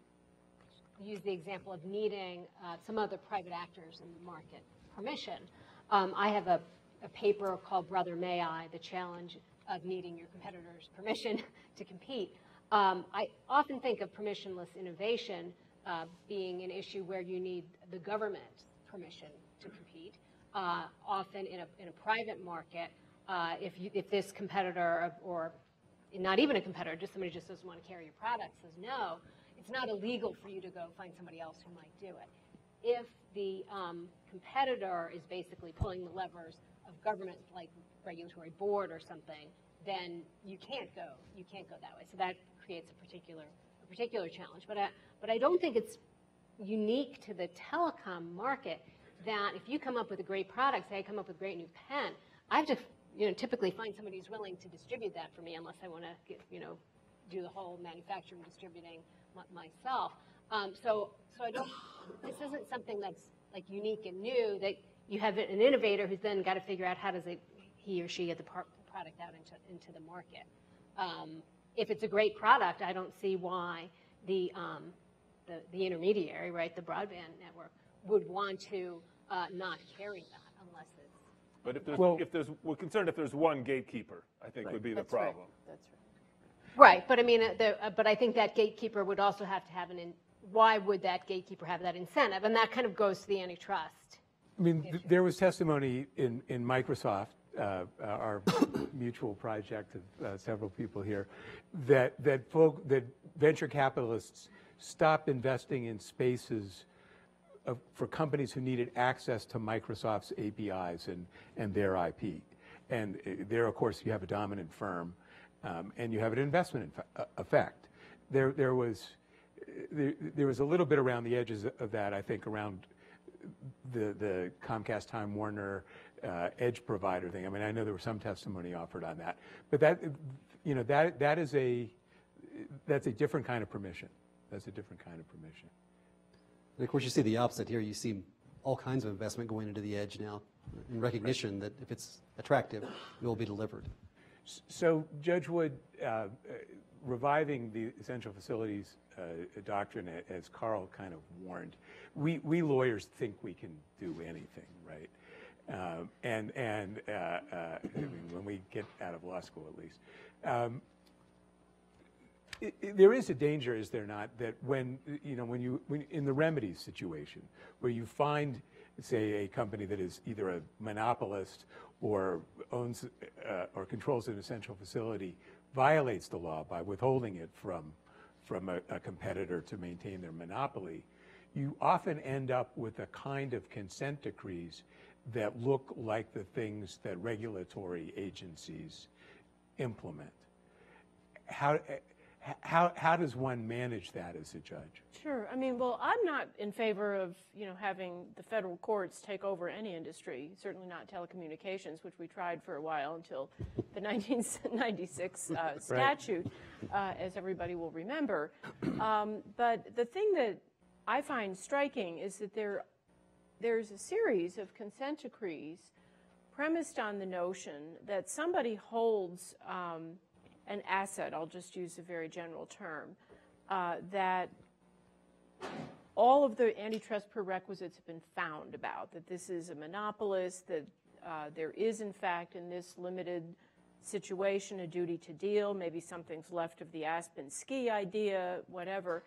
used the example of needing uh, some other private actors in the market permission. Um, I have a, a paper called Brother May I, The Challenge of Needing Your Competitor's Permission to Compete. Um, I often think of permissionless innovation uh, being an issue where you need the government's permission to compete. Uh, often in a, in a private market, uh, if, you, if this competitor or not even a competitor, just somebody just doesn't want to carry your product, says no, it's not illegal for you to go find somebody else who might do it. If the um, competitor is basically pulling the levers of government, like regulatory board or something, then you can't go. You can't go that way. So that creates a particular a particular challenge. But I, but I don't think it's unique to the telecom market that if you come up with a great product, say I come up with a great new pen, I have to, you know, typically find somebody who's willing to distribute that for me, unless I want to get, you know, do the whole manufacturing distributing myself. Um, so, so I don't. This isn't something that's like unique and new. That you have an innovator who's then got to figure out how does it, he or she get the par product out into into the market. Um, if it's a great product, I don't see why the um, the the intermediary, right, the broadband network, would want to uh, not carry that unless it's. But if there's, Well, if there's, we're concerned if there's one gatekeeper, I think Right. would be the That's right. problem. That's right. Right, but I mean, uh, the, uh, but I think that gatekeeper would also have to have an. In, why would that gatekeeper have that incentive? And that kind of goes to the antitrust. I mean, th there was testimony in, in Microsoft, uh, our mutual project of uh, several people here, that that folk, that venture capitalists stopped investing in spaces of, for companies who needed access to Microsoft's A P Is and, and their I P. And uh, there, of course, you have a dominant firm, um, and you have an investment in effect. There, there was, there, there was a little bit around the edges of that, I think, around the the Comcast Time Warner uh, edge provider thing. I mean, I know there was some testimony offered on that, but that, you know, that that is a that's a different kind of permission. That's a different kind of permission. And of course, you see the opposite here. You see all kinds of investment going into the edge now, in recognition that if it's attractive, it will be delivered. So, Judge Wood, uh, reviving the essential facilities uh, doctrine, as Carl kind of warned, we, we lawyers think we can do anything, right? Um, and and uh, uh, I mean, when we get out of law school, at least. Um, it, it, there is a danger, is there not, that when, you know, when you, when, in the remedies situation, where you find, say, a company that is either a monopolist or owns uh, or controls an essential facility, violates the law by withholding it from, from a, a competitor to maintain their monopoly, you often end up with a kind of consent decrees that look like the things that regulatory agencies implement. How, how, how does one manage that as a judge? Sure. I mean, well, I'm not in favor of, you know, having the federal courts take over any industry, certainly not telecommunications, which we tried for a while until the nineteen ninety-six uh, statute, uh, as everybody will remember. Um, but the thing that I find striking is that there, there's a series of consent decrees premised on the notion that somebody holds um, an asset, I'll just use a very general term, uh, that all of the antitrust prerequisites have been found about, that this is a monopolist, that uh, there is, in fact, in this limited situation, a duty to deal, maybe something's left of the Aspen ski idea, whatever.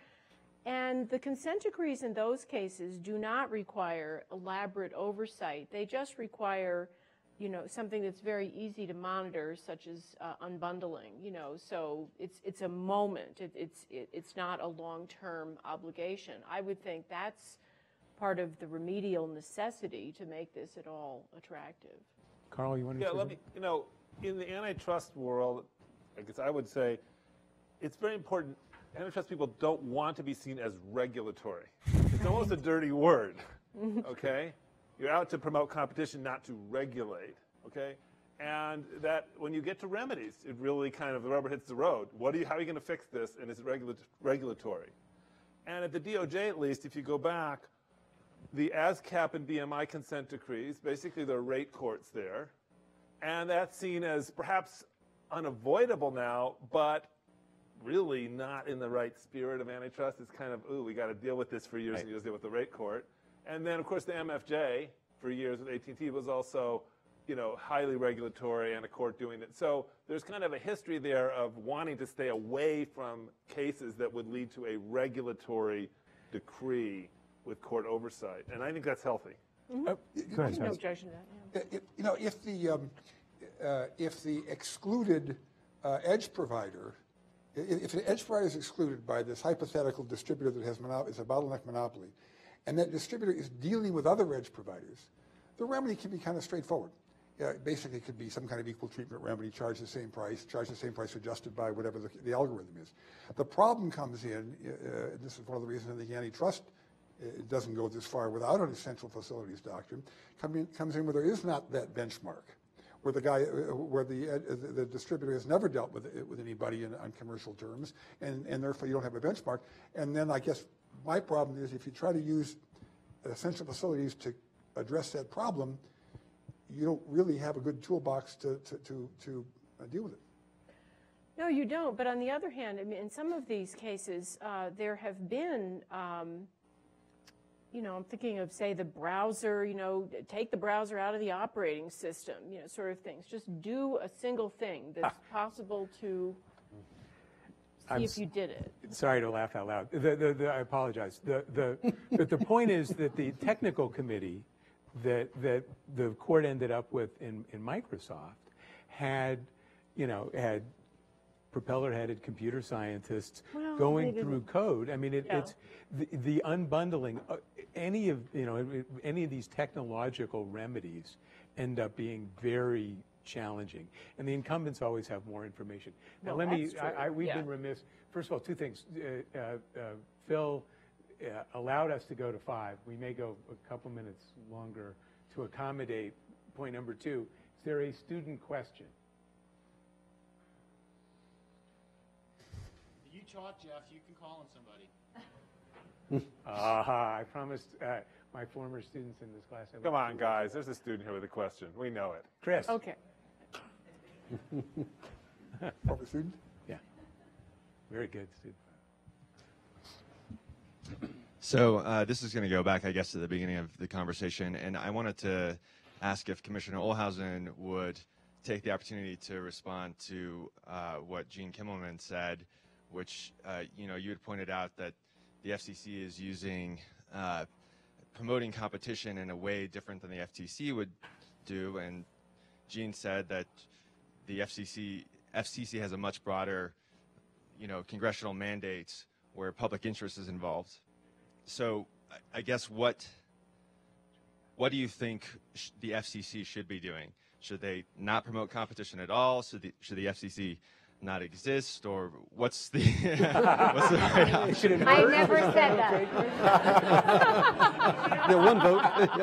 And the consent decrees in those cases do not require elaborate oversight. They just require, you know, something that's very easy to monitor, such as uh, unbundling, you know, so it's it's a moment. It, it's it, it's not a long-term obligation. I would think that's part of the remedial necessity to make this at all attractive. Carl, you want to? Yeah, let me, you know, in the antitrust world, I guess I would say it's very important. Antitrust people don't want to be seen as regulatory. It's almost a dirty word, okay? You're out to promote competition, not to regulate, okay? And that when you get to remedies, it really kind of, the rubber hits the road. What are you, how are you going to fix this? And it's regula- regulatory. And at the D O J, at least, if you go back, the ASCAP and B M I consent decrees, basically there are rate courts there. And that's seen as perhaps unavoidable now, but really not in the right spirit of antitrust. It's kind of, ooh, we got to deal with this for years right. and years, deal with the rate court. And then, of course, the M F J for years with A T and T was also, you know, highly regulatory and a court doing it. So there's kind of a history there of wanting to stay away from cases that would lead to a regulatory decree with court oversight. And I think that's healthy. Mm-hmm. uh, Go ahead, no objection to that. Yeah. It, you know, if the, um, uh, if the excluded uh, edge provider, if an edge provider is excluded by this hypothetical distributor that has mono- is a bottleneck monopoly, and that distributor is dealing with other edge providers, the remedy can be kind of straightforward. Uh, basically, it could be some kind of equal treatment remedy, charge the same price, charge the same price adjusted by whatever the, the algorithm is. The problem comes in, uh, this is one of the reasons I think antitrust uh, doesn't go this far without an essential facilities doctrine, come in, comes in where there is not that benchmark, where the guy, uh, where the, uh, the the distributor has never dealt with with anybody in, on commercial terms, and, and therefore you don't have a benchmark. And then I guess my problem is if you try to use essential facilities to address that problem, you don't really have a good toolbox to to to, to uh, deal with it. No, you don't. But on the other hand, I mean, in some of these cases, uh, there have been, um, you know, I'm thinking of, say, the browser, you know, take the browser out of the operating system, you know, sort of things. Just do a single thing that's possible to see I'm if you did it. Sorry to laugh out loud. The, the, the, I apologize. The, the, but the point is that the technical committee that, that the court ended up with in, in Microsoft had, you know, had propeller-headed computer scientists well, going through code. I mean, it, yeah. it's the, the unbundling. Uh, any of you know, any of these technological remedies end up being very challenging, and the incumbents always have more information. Now, well, let me. True. I, I, we've yeah. been remiss. First of all, two things. Uh, uh, uh, Phil uh, allowed us to go to five. We may go a couple minutes longer to accommodate point number two. Is there a student question? You taught Jeff, you can call on somebody. Aha, uh, I promised uh, my former students in this class. Come on, guys. There's a student here with a question. We know it. Chris. Okay. Former student? Yeah. Very good student. So uh, this is going to go back, I guess, to the beginning of the conversation, and I wanted to ask if Commissioner Ohlhausen would take the opportunity to respond to uh, what Gene Kimmelman said, which, uh, you know, you had pointed out that the F C C is using uh, promoting competition in a way different than the F T C would do, and Gene said that the F C C F C C has a much broader, you know, congressional mandate where public interest is involved. So I guess what what do you think sh the F C C should be doing? Should they not promote competition at all? Should the, should the F C C not exist, or what's the what's the right option? I never said that. Yeah, one vote.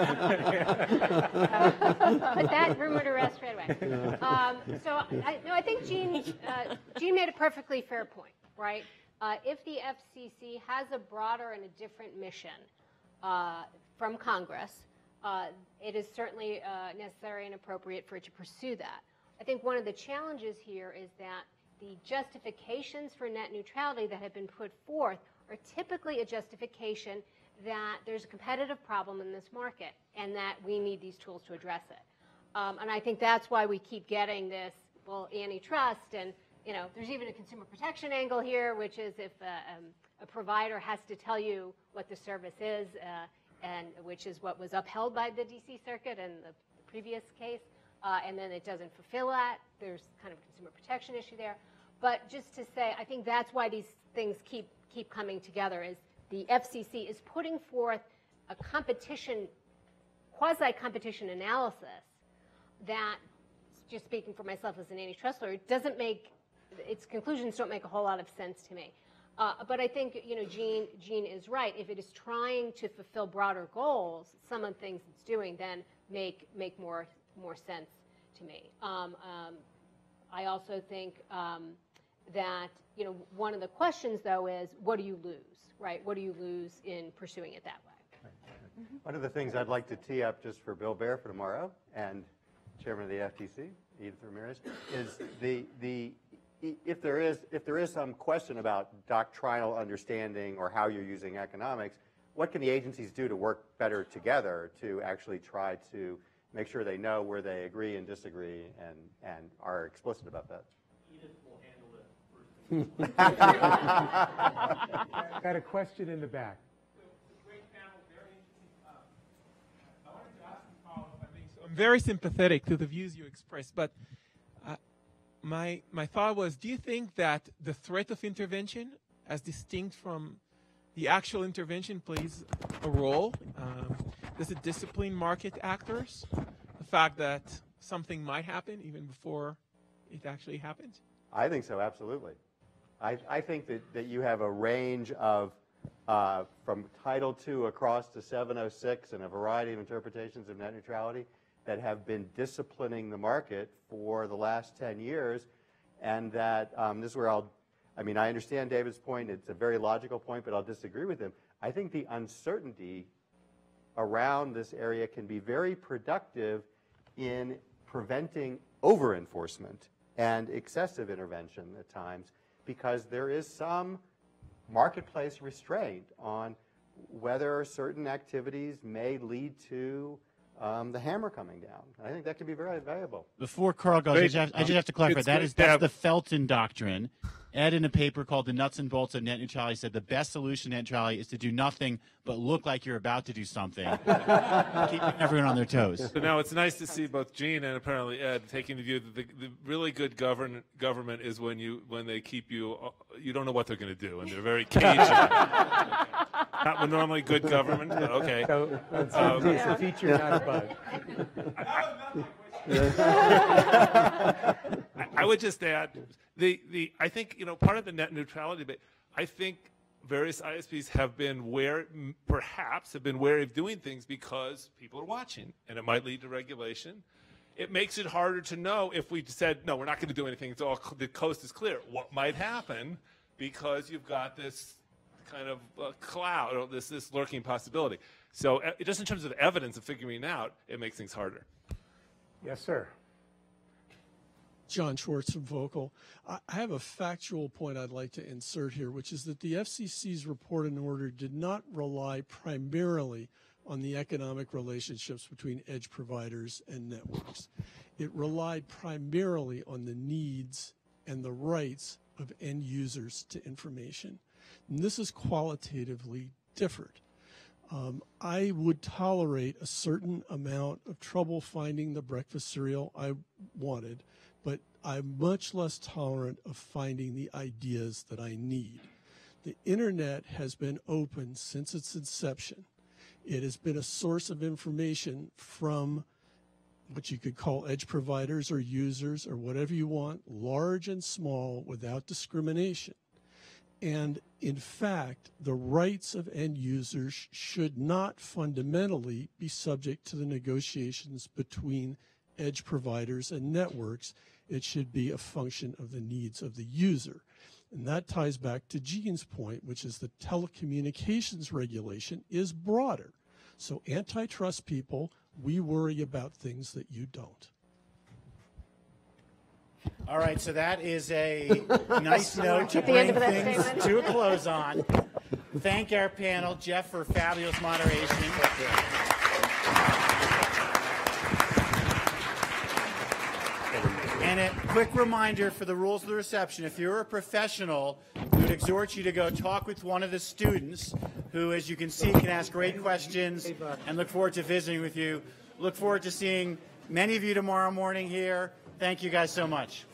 Put that rumor to rest right away. Um, so I, no, I think Gene uh, Gene made a perfectly fair point, right? Uh, if the F C C has a broader and a different mission uh, from Congress, uh, it is certainly uh, necessary and appropriate for it to pursue that. I think one of the challenges here is that the justifications for net neutrality that have been put forth are typically a justification that there's a competitive problem in this market and that we need these tools to address it. Um, and I think that's why we keep getting this, well, antitrust, and you know, there's even a consumer protection angle here, which is if uh, um, a provider has to tell you what the service is, uh, and which is what was upheld by the D C Circuit in the, the previous case, uh, and then it doesn't fulfill that, there's kind of a consumer protection issue there. But just to say, I think that's why these things keep keep coming together, is the F C C is putting forth a competition, quasi-competition analysis that, just speaking for myself as an antitrust lawyer, doesn't make, its conclusions don't make a whole lot of sense to me. Uh, but I think, you know, Jean, Jean is right. If it is trying to fulfill broader goals, some of the things it's doing then make make more more sense to me. Um, um, I also think um, that, you know, one of the questions, though, is what do you lose, right? What do you lose in pursuing it that way? Mm-hmm. One of the things I'd like to tee up just for Bill Baer for tomorrow, and Chairman of the F T C, Edith Ramirez, is the the if there is if there is some question about doctrinal understanding or how you're using economics, what can the agencies do to work better together to actually try to make sure they know where they agree and disagree and and are explicit about that? Edith will handle it first. Got a question in the back. I'm very sympathetic to the views you expressed, but uh, my my thought was, do you think that the threat of intervention, as distinct from the actual intervention, plays a role? Um, does it discipline market actors? The fact that something might happen even before it actually happens? I think so, absolutely. I, I think that, that you have a range of, uh, from Title two across to seven oh six and a variety of interpretations of net neutrality that have been disciplining the market for the last ten years, and that um, this is where I'll, I mean, I understand David's point. It's a very logical point, but I'll disagree with him. I think the uncertainty around this area can be very productive in preventing over-enforcement and excessive intervention at times, because there is some marketplace restraint on whether certain activities may lead to Um, the hammer coming down. I think that can be very valuable. Before Carl goes, I just have, I just have to clarify. That is that's the Felton doctrine. Ed, in a paper called The Nuts and Bolts of Net Neutrality, said the best solution to net neutrality is to do nothing but look like you're about to do something, keeping everyone on their toes. So now it's nice to see both Gene and apparently Ed taking the view that the, the really good govern, government is when you when they keep you, you don't know what they're going to do, and they're very cagey. Not when normally good government. Okay. So it's, a, um, it's a feature, not a bug. I would just add, the, the I think, you know, part of the net neutrality debate, I think various I S Ps have been where, perhaps have been wary of doing things because people are watching, and it might lead to regulation. It makes it harder to know if we said, no, we're not going to do anything, it's all, the coast is clear, what might happen, because you've got this kind of uh, cloud, or this, this lurking possibility. So uh, just in terms of evidence of figuring it out, it makes things harder. Yes, sir. John Schwartz from Vocal. I have a factual point I'd like to insert here, which is that the F C C's report and order did not rely primarily on the economic relationships between edge providers and networks. It relied primarily on the needs and the rights of end users to information. And this is qualitatively different. Um, I would tolerate a certain amount of trouble finding the breakfast cereal I wanted, but I'm much less tolerant of finding the ideas that I need. The internet has been open since its inception. It has been a source of information from what you could call edge providers or users or whatever you want, large and small, without discrimination. And in fact, the rights of end users should not fundamentally be subject to the negotiations between edge providers and networks. It should be a function of the needs of the user. And that ties back to Gene's point, which is the telecommunications regulation is broader. So antitrust people, we worry about things that you don't. All right, so that is a nice note to At the end bring of that things statement. to a close on. Thank our panel, Jeff, for fabulous moderation. And a quick reminder for the rules of the reception, if you're a professional, we would exhort you to go talk with one of the students who, as you can see, can ask great questions and look forward to visiting with you. Look forward to seeing many of you tomorrow morning here. Thank you guys so much.